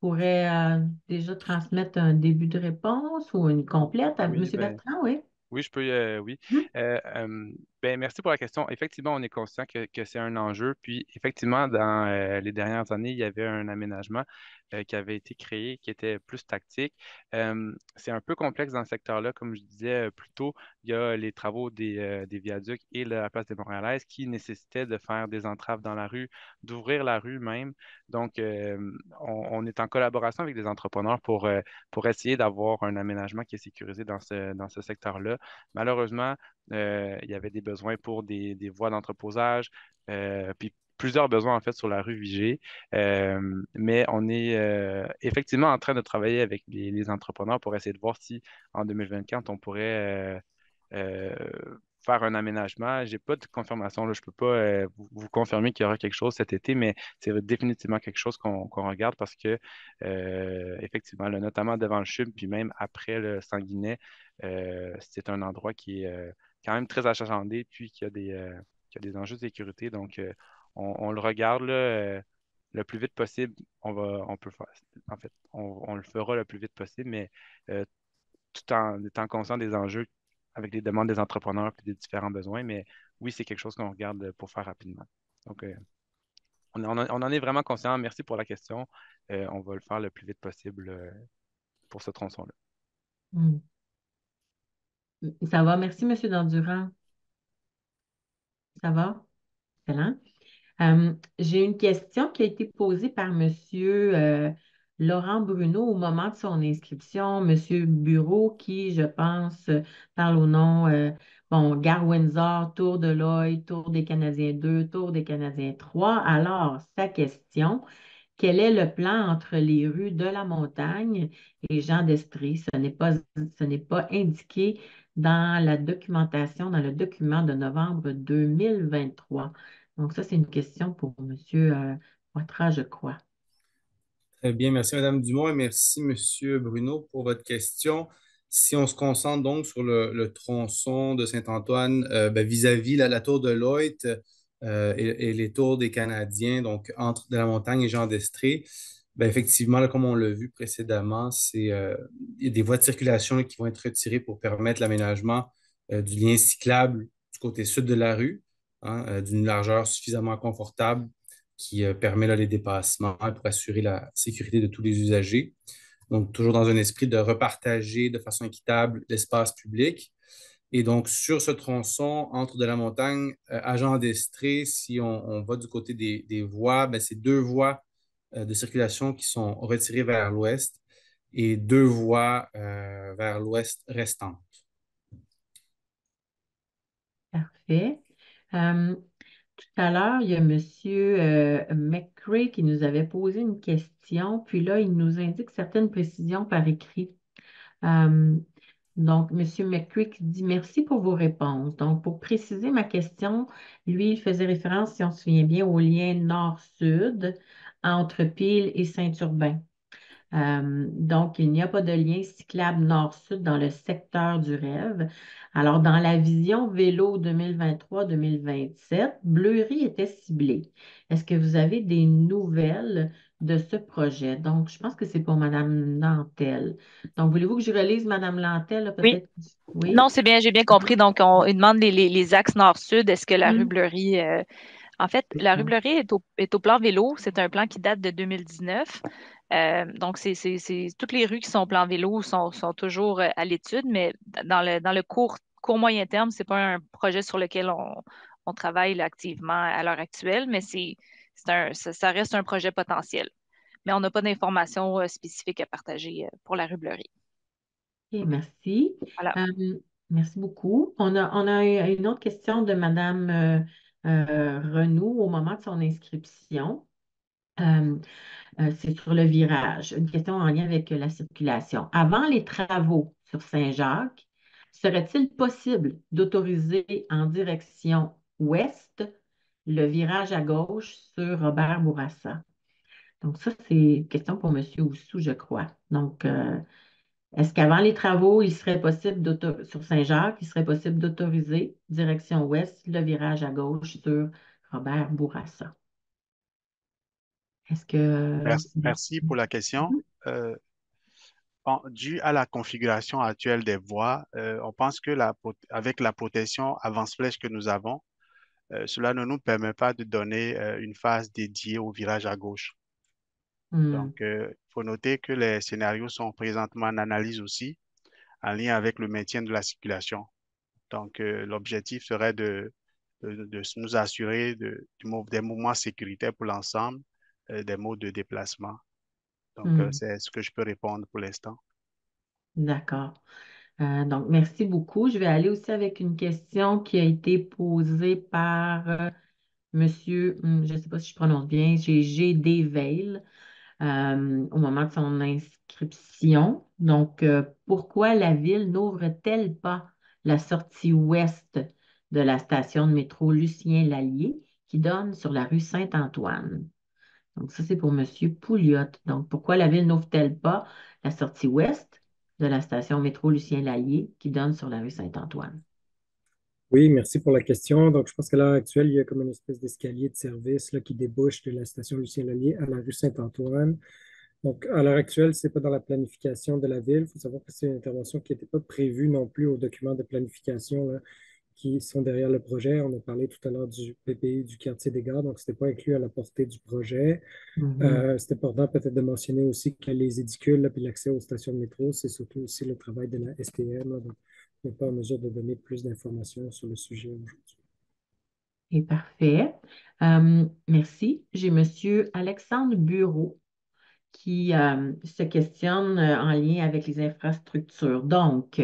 pourrait déjà transmettre un début de réponse ou une complète à M. Oui, ben, Bertrand, oui? oui, je peux, oui. Mhm. Ben, merci pour la question. Effectivement, on est conscient que c'est un enjeu. Puis, effectivement, dans les dernières années, il y avait un aménagement qui avait été créé qui était plus tactique. C'est un peu complexe dans ce secteur-là. Comme je disais plus tôt, il y a les travaux des viaducs et la place des Montréalaises qui nécessitaient de faire des entraves dans la rue, d'ouvrir la rue même. Donc, on est en collaboration avec des entrepreneurs pour essayer d'avoir un aménagement qui est sécurisé dans ce secteur-là. Malheureusement, il y avait des besoins pour des voies d'entreposage, puis plusieurs besoins en fait sur la rue Vigée. Mais on est effectivement en train de travailler avec les entrepreneurs pour essayer de voir si en 2024, on pourrait faire un aménagement. Je n'ai pas de confirmation, là. Je ne peux pas vous confirmer qu'il y aura quelque chose cet été, mais c'est définitivement quelque chose qu'on regarde parce que, effectivement, là, notamment devant le CHUM, puis même après le Sanguinet, c'est un endroit qui est quand même très achalandé, puis qui a des enjeux de sécurité. Donc, on le regarde là, le plus vite possible. On peut faire, en fait, on le fera le plus vite possible, mais euh, tout en étant conscient des enjeux avec les demandes des entrepreneurs et des différents besoins. Mais oui, c'est quelque chose qu'on regarde pour faire rapidement. Donc, on en est vraiment conscient. Merci pour la question. On va le faire le plus vite possible pour ce tronçon-là. Hmm. Ça va, merci, M. Dandurand. Ça va? Excellent. J'ai une question qui a été posée par Monsieur Laurent Bruno au moment de son inscription. Monsieur Bureau, qui, je pense, parle au nom, bon, Gare Windsor, Tour de Lloyd, Tour des Canadiens 2, Tour des Canadiens 3. Alors, sa question, quel est le plan entre les rues de la Montagne et Jean d'Estrie? Ce n'est pas indiqué dans la documentation, dans le document de novembre 2023. Donc, ça, c'est une question pour M. Poitras, je crois. Très bien, merci Madame Dumont et merci Monsieur Bruno pour votre question. Si on se concentre donc sur le tronçon de Saint-Antoine vis-à-vis la tour de Lloyd et les tours des Canadiens, donc entre de la Montagne et Jean d'Estrée, effectivement, là, comme on l'a vu précédemment, il y a des voies de circulation là, qui vont être retirées pour permettre l'aménagement du lien cyclable du côté sud de la rue, hein, d'une largeur suffisamment confortable qui permet là, les dépassements pour assurer la sécurité de tous les usagers. Donc, toujours dans un esprit de repartager de façon équitable l'espace public. Et donc, sur ce tronçon entre de la Montagne à Jean d'Estrée, si on va du côté des voies, c'est deux voies de circulation qui sont retirées vers l'ouest et deux voies vers l'ouest restantes. Parfait. Tout à l'heure, il y a M. McCray qui nous avait posé une question, puis là, il nous indique certaines précisions par écrit. Euh, donc, M. McCrick dit merci pour vos réponses. Donc, pour préciser ma question, lui, il faisait référence, si on se souvient bien, au lien nord-sud entre Peel et Saint-Urbain. Donc, il n'y a pas de lien cyclable nord-sud dans le secteur du rêve. Alors, dans la vision vélo 2023-2027, Bleury était ciblé. Est-ce que vous avez des nouvelles de ce projet? Donc, je pense que c'est pour Mme Nantel. Donc, voulez-vous que je relise Mme Nantel, là, Oui. peut-être? Oui? Non, c'est bien, j'ai bien compris. Donc, il demande les axes nord-sud. Est-ce que la rue Mm. Bleury. En fait, la rue Bleury est au plan vélo. C'est un plan qui date de 2019. Donc, toutes les rues qui sont au plan vélo sont toujours à l'étude, mais dans le court moyen terme, ce n'est pas un projet sur lequel on travaille là, activement à l'heure actuelle, mais ça reste un projet potentiel. Mais on n'a pas d'informations spécifiques à partager pour la rue Bleury. OK, merci. Voilà. Merci beaucoup. On a une autre question de Mme Renaud au moment de son inscription. Euh, c'est sur le virage. Une question en lien avec la circulation. Avant les travaux sur Saint-Jacques, serait-il possible d'autoriser en direction ouest le virage à gauche sur Robert Bourassa? Donc, ça, c'est une question pour M. Oussou, je crois. Donc, est-ce qu'avant les travaux, il serait possible sur Saint-Jacques, il serait possible d'autoriser direction ouest le virage à gauche sur Robert Bourassa? Est-ce que Merci, merci pour la question. Mhm. Dû à la configuration actuelle des voies, on pense que avec la protection avance-flèche que nous avons, cela ne nous permet pas de donner une phase dédiée au virage à gauche. Hmm. Donc, il faut noter que les scénarios sont présentement en analyse aussi, en lien avec le maintien de la circulation. Donc, l'objectif serait de nous assurer des mouvements sécuritaires pour l'ensemble des modes de déplacement. Donc, Hmm. c'est ce que je peux répondre pour l'instant. D'accord. Donc, merci beaucoup. Je vais aller aussi avec une question qui a été posée par Monsieur, je ne sais pas si je prononce bien, j'ai G.D. Veil au moment de son inscription. Donc, pourquoi la ville n'ouvre-t-elle pas la sortie ouest de la station de métro Lucien-Lallier qui donne sur la rue Saint-Antoine? Donc, ça, c'est pour Monsieur Pouliot. Donc, pourquoi la ville n'ouvre-t-elle pas la sortie ouest de la station métro Lucien-Lallier qui donne sur la rue Saint-Antoine? Oui, merci pour la question. Donc, je pense qu'à l'heure actuelle, il y a comme une espèce d'escalier de service là, qui débouche de la station Lucien-Lallier à la rue Saint-Antoine. Donc, à l'heure actuelle, ce n'est pas dans la planification de la ville. Il faut savoir que c'est une intervention qui n'était pas prévue non plus aux documents de planification là, qui sont derrière le projet. On a parlé tout à l'heure du PPI du quartier des Gares, donc ce n'était pas inclus à la portée du projet. Mhm. C'est important peut-être de mentionner aussi que les édicules là, puis l'accès aux stations de métro, c'est surtout aussi le travail de la STM. Là, donc, on n'est pas en mesure de donner plus d'informations sur le sujet aujourd'hui. Et parfait. Merci. J'ai Monsieur Alexandre Bureau qui se questionne en lien avec les infrastructures. Donc,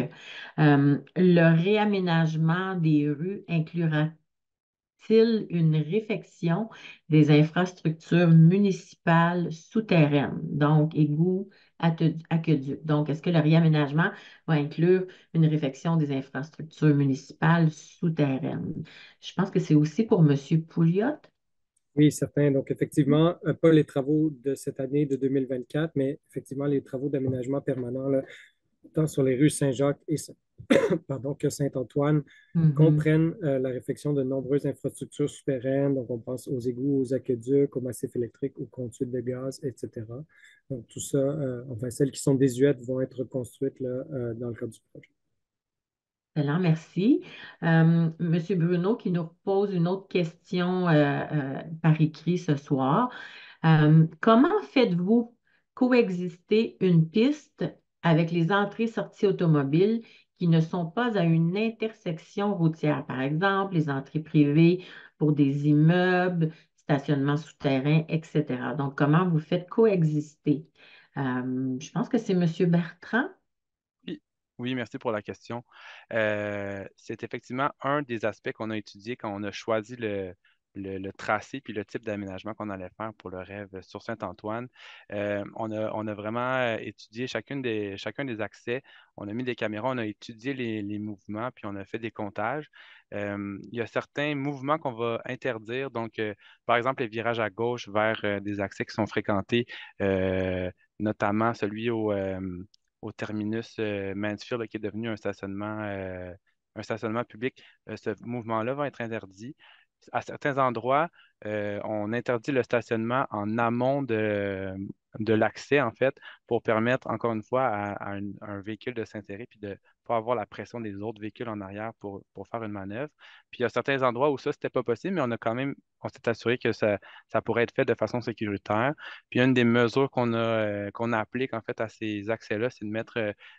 le réaménagement des rues inclura-t-il une réfection des infrastructures municipales souterraines, donc égouts, aqueducs? Donc, est-ce que le réaménagement va inclure une réfection des infrastructures municipales souterraines? Je pense que c'est aussi pour M. Pouliot. Oui, certain. Donc, effectivement, pas les travaux de cette année de 2024, mais effectivement, les travaux d'aménagement permanent, là, tant sur les rues Saint-Jacques et pardon, que Saint-Antoine, Mhm. comprennent la réfection de nombreuses infrastructures souterraines. Donc, on pense aux égouts, aux aqueducs, aux massifs électriques, aux conduites de gaz, etc. Donc, tout ça, enfin, celles qui sont désuètes vont être reconstruites là, dans le cadre du projet. Excellent, merci. Monsieur Bruno qui nous pose une autre question par écrit ce soir. Comment faites-vous coexister une piste avec les entrées-sorties automobiles qui ne sont pas à une intersection routière? Par exemple, les entrées privées pour des immeubles, stationnement souterrain, etc. Donc, comment vous faites coexister? Je pense que c'est Monsieur Bertrand. Oui, oui, merci pour la question. C'est effectivement un des aspects qu'on a étudié quand on a choisi le tracé puis le type d'aménagement qu'on allait faire pour le rêve sur Saint-Antoine. On a vraiment étudié chacun des accès. On a mis des caméras, on a étudié les mouvements, puis on a fait des comptages. Il y a certains mouvements qu'on va interdire. Donc, par exemple, les virages à gauche vers des accès qui sont fréquentés, notamment celui au terminus Mansfield, là, qui est devenu un stationnement public. Ce mouvement-là va être interdit. À certains endroits, on interdit le stationnement en amont de l'accès, en fait, pour permettre, encore une fois, à un véhicule de s'insérer puis de ne pas avoir la pression des autres véhicules en arrière pour faire une manœuvre. Puis il y a certains endroits où ça, c'était pas possible, mais on s'est assuré que ça pourrait être fait de façon sécuritaire. Puis une des mesures qu'on applique en fait à ces accès-là, c'est de mettre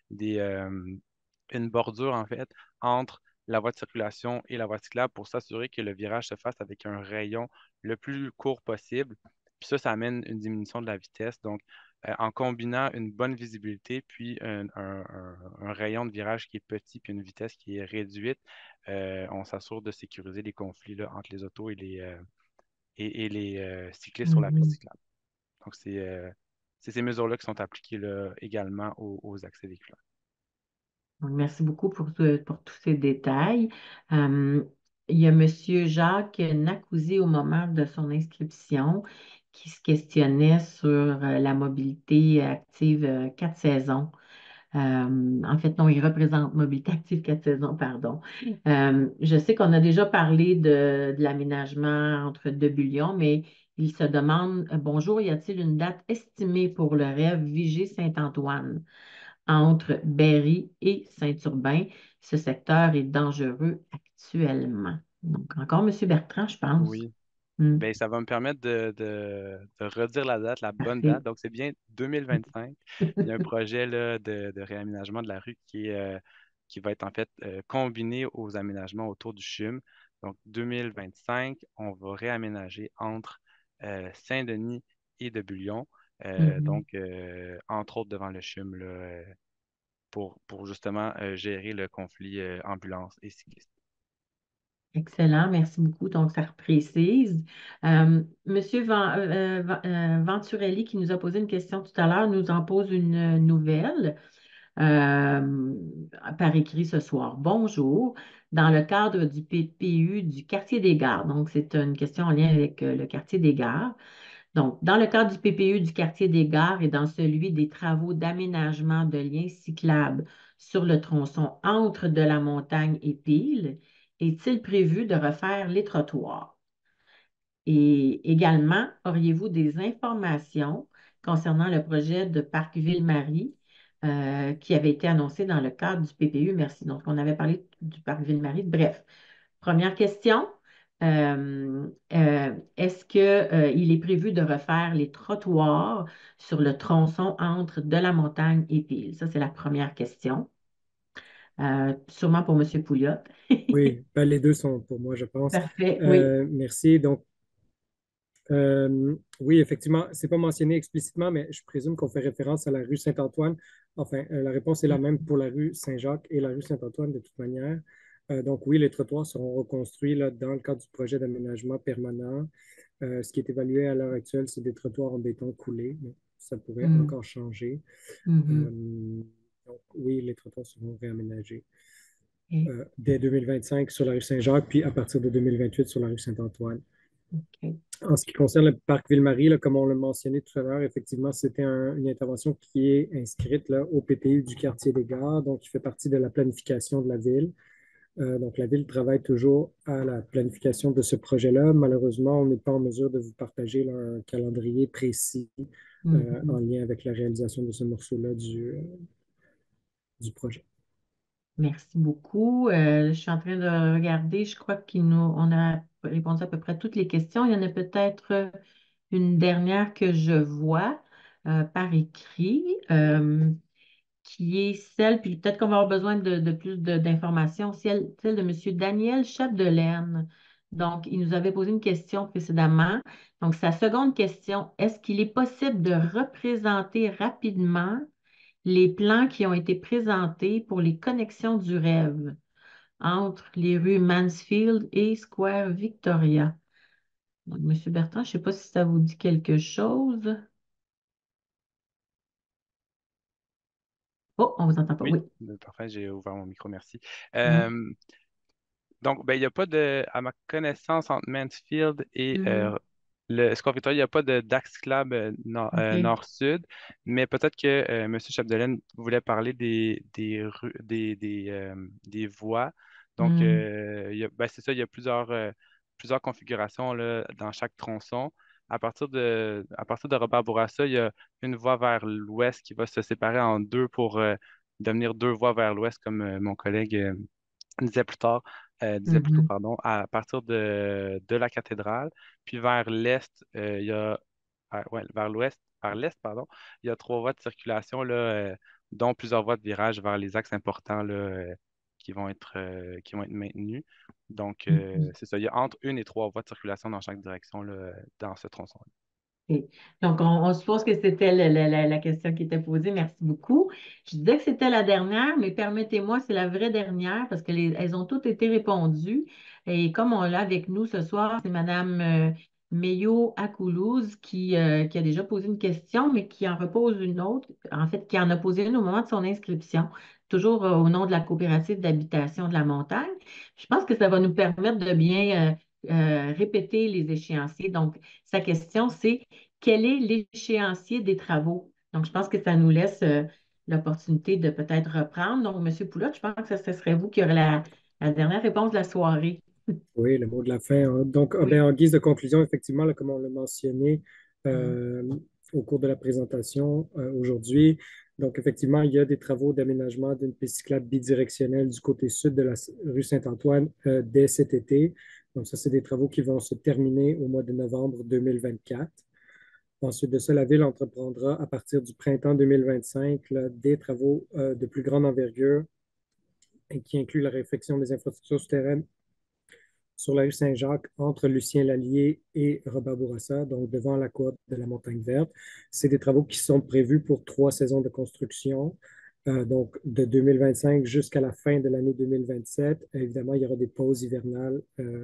une bordure en fait entre la voie de circulation et la voie cyclable pour s'assurer que le virage se fasse avec un rayon le plus court possible. Puis ça amène une diminution de la vitesse. Donc, en combinant une bonne visibilité, puis un rayon de virage qui est petit, puis une vitesse qui est réduite, on s'assure de sécuriser les conflits là, entre les autos et les cyclistes sur la piste Mhm. cyclable. Donc, c'est ces mesures-là qui sont appliquées là, également aux accès véhiculaires. Donc, merci beaucoup pour tous ces détails. Euh, il y a M. Jacques Nacouzi au moment de son inscription qui se questionnait sur la mobilité active 4 saisons. En fait, non, il représente Mobilité Active 4 saisons, pardon. Je sais qu'on a déjà parlé de l'aménagement entre 2 bullions, mais Il se demande, bonjour, y a-t-il une date estimée pour le rêve Vigée-Saint-Antoine entre Berry et Saint-Urbain? Ce secteur est dangereux actuellement. Donc, encore M. Bertrand, je pense. Oui. Hmm, Ben, ça va me permettre de redire la date, la bonne parfait. date. Donc, c'est bien 2025. Il y a un projet là, de réaménagement de la rue qui va être en fait combiné aux aménagements autour du CHUM. Donc, 2025, on va réaménager entre Saint-Denis et de Bullion. Mhm. Donc, entre autres devant le CHUM, là, pour justement gérer le conflit ambulance et cycliste. Excellent, merci beaucoup. Donc, ça précise. Monsieur Venturelli, qui nous a posé une question tout à l'heure, nous en pose une nouvelle euh, par écrit ce soir. Bonjour. Dans le cadre du PPU du quartier des Gares, donc c'est une question en lien avec le quartier des Gares. Donc, dans le cadre du PPU du quartier des Gares et dans celui des travaux d'aménagement de liens cyclables sur le tronçon entre de la montagne et Pile, est-il prévu de refaire les trottoirs? Et également, auriez-vous des informations concernant le projet de Parc Ville-Marie qui avait été annoncé dans le cadre du PPU? Merci. Donc, on avait parlé du Parc Ville-Marie. Bref, première question. Est-ce qu'il est prévu de refaire les trottoirs sur le tronçon entre de la montagne et Pile? Ça, c'est la première question. Sûrement pour M. Pouliot. Oui, ben, les deux sont pour moi, je pense. Parfait, oui. Merci. Donc, oui, effectivement, c'est pas mentionné explicitement, mais je présume qu'on fait référence à la rue Saint-Antoine. Enfin, la réponse est la même pour la rue Saint-Jacques et la rue Saint-Antoine de toute manière. Donc oui, les trottoirs seront reconstruits là, dans le cadre du projet d'aménagement permanent. Ce qui est évalué à l'heure actuelle, c'est des trottoirs en béton coulé, mais ça pourrait Mm, encore changer. mhm. Donc oui, les trottoirs seront réaménagés OK, dès 2025 sur la rue Saint-Jacques, puis à partir de 2028 sur la rue Saint-Antoine. OK. En ce qui concerne le parc Ville-Marie, là, comme on l'a mentionné tout à l'heure, effectivement, c'était une intervention qui est inscrite là, au PPU du quartier des Gares, donc qui fait partie de la planification de la ville. Donc, la ville travaille toujours à la planification de ce projet-là. Malheureusement, on n'est pas en mesure de vous partager là, un calendrier précis en Mhm. lien avec la réalisation de ce morceau-là du projet. Merci beaucoup. Je suis en train de regarder. Je crois on a répondu à peu près à toutes les questions. Il y en a peut-être une dernière que je vois par écrit, qui est celle, puis peut-être qu'on va avoir besoin de plus d'informations, celle de M. Daniel Chapdelaine. Donc, il nous avait posé une question précédemment. Donc, sa seconde question, est-ce qu'il est possible de représenter rapidement les plans qui ont été présentés pour les connexions du rêve entre les rues Mansfield et Square Victoria? Donc, M. Bertrand, je ne sais pas si ça vous dit quelque chose. Oh, on ne vous entend pas. Oui, Oui. parfait, j'ai ouvert mon micro, merci. Mm, Euh, Donc, ben, il n'y a pas de, à ma connaissance, entre Mansfield et mm, le Square Victoria, il n'y a pas d'axe club OK. nord-sud, mais peut-être que M. Chapdelaine voulait parler des voies. Donc, Mm, ben, c'est ça, il y a plusieurs configurations là, dans chaque tronçon. À partir de Robert Bourassa, il y a une voie vers l'ouest qui va se séparer en deux pour devenir deux voies vers l'ouest, comme mon collègue disait plus tard, disait plus tôt, mhm, pardon, à partir de la cathédrale. Puis vers l'est, il y a, ouais, vers l'ouest, vers l'est, pardon, il y a trois voies de circulation, là, dont plusieurs voies de virage vers les axes importants là, qui vont être maintenus. Donc, mhm. c'est ça, il y a entre une et trois voies de circulation dans chaque direction là, dans ce tronçon. OK. Donc, on suppose que c'était la question qui était posée. Merci beaucoup. Je disais que c'était la dernière, mais permettez-moi, c'est la vraie dernière parce elles ont toutes été répondues. Et comme on l'a avec nous ce soir, c'est Mme Meyo Akoulouz qui a déjà posé une question, mais qui en repose une autre. En fait, qui en a posé une au moment de son inscription, toujours au nom de la coopérative d'habitation de la montagne. Je pense que ça va nous permettre de bien répéter les échéanciers. Donc, sa question, c'est quel est l'échéancier des travaux? Donc, je pense que ça nous laisse l'opportunité de peut-être reprendre. Donc, M. Poulotte, je pense que ce serait vous qui aurez la dernière réponse de la soirée. Oui, le mot de la fin, hein. Donc, Oui. ben, en guise de conclusion, effectivement, là, comme on l'a mentionné Mhm. euh, au cours de la présentation aujourd'hui, donc effectivement, il y a des travaux d'aménagement d'une piste cyclable bidirectionnelle du côté sud de la rue Saint-Antoine dès cet été. Donc, ça, c'est des travaux qui vont se terminer au mois de novembre 2024. Ensuite de ça, la Ville entreprendra à partir du printemps 2025 là, des travaux de plus grande envergure et qui incluent la réfection des infrastructures souterraines sur la rue Saint-Jacques, entre Lucien-Lallier et Robert Bourassa, donc devant la côte de la Montagne Verte. C'est des travaux qui sont prévus pour 3 saisons de construction, donc de 2025 jusqu'à la fin de l'année 2027. Évidemment, il y aura des pauses hivernales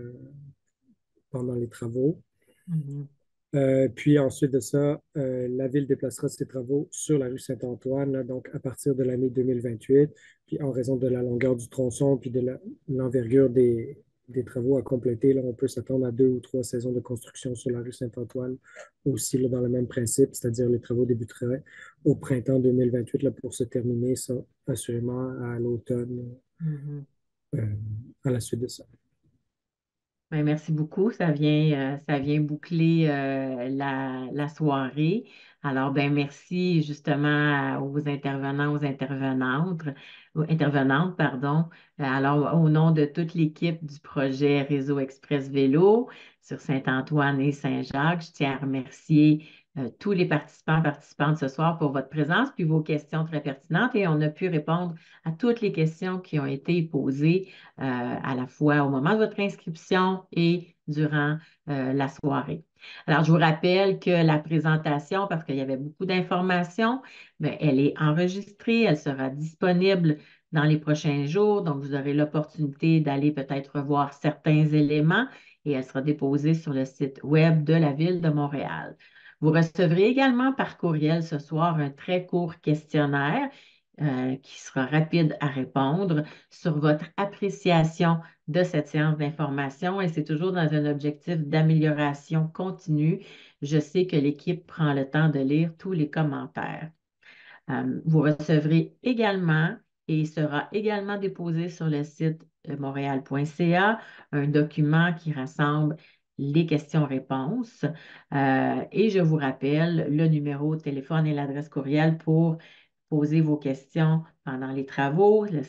pendant les travaux. Mhm. Puis ensuite de ça, la ville déplacera ses travaux sur la rue Saint-Antoine, là, donc à partir de l'année 2028. Puis en raison de la longueur du tronçon, puis de l'envergure des travaux à compléter, là, on peut s'attendre à 2 ou 3 saisons de construction sur la rue Saint-Antoine, aussi là, dans le même principe, c'est-à-dire les travaux débuteraient au printemps 2028 là, pour se terminer, ça, assurément à l'automne, Mhm. euh, à la suite de ça. Ben, merci beaucoup. Ça vient boucler la soirée. Alors, ben, merci justement aux intervenants, aux intervenantes, pardon. Alors, au nom de toute l'équipe du projet Réseau Express Vélo sur Saint-Antoine et Saint-Jacques, je tiens à remercier tous les participantes ce soir pour votre présence puis vos questions très pertinentes et on a pu répondre à toutes les questions qui ont été posées à la fois au moment de votre inscription et durant la soirée. Alors, je vous rappelle que la présentation, parce qu'il y avait beaucoup d'informations, mais elle est enregistrée, elle sera disponible dans les prochains jours, donc vous aurez l'opportunité d'aller peut-être revoir certains éléments et elle sera déposée sur le site web de la Ville de Montréal. Vous recevrez également par courriel ce soir un très court questionnaire qui sera rapide à répondre sur votre appréciation de cette séance d'information et c'est toujours dans un objectif d'amélioration continue. Je sais que l'équipe prend le temps de lire tous les commentaires. Vous recevrez également et il sera également déposé sur le site montréal.ca un document qui rassemble les questions-réponses. Et je vous rappelle le numéro de téléphone et l'adresse courriel pour poser vos questions pendant les travaux, le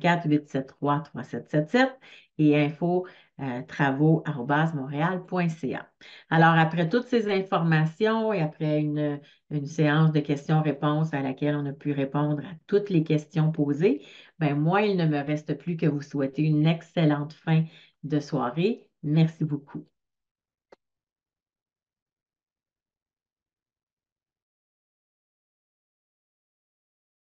514-873-3777 et info travaux@montréal.ca. Alors, après toutes ces informations et après une séance de questions-réponses à laquelle on a pu répondre à toutes les questions posées, ben moi, il ne me reste plus que vous souhaiter une excellente fin de soirée. Merci beaucoup.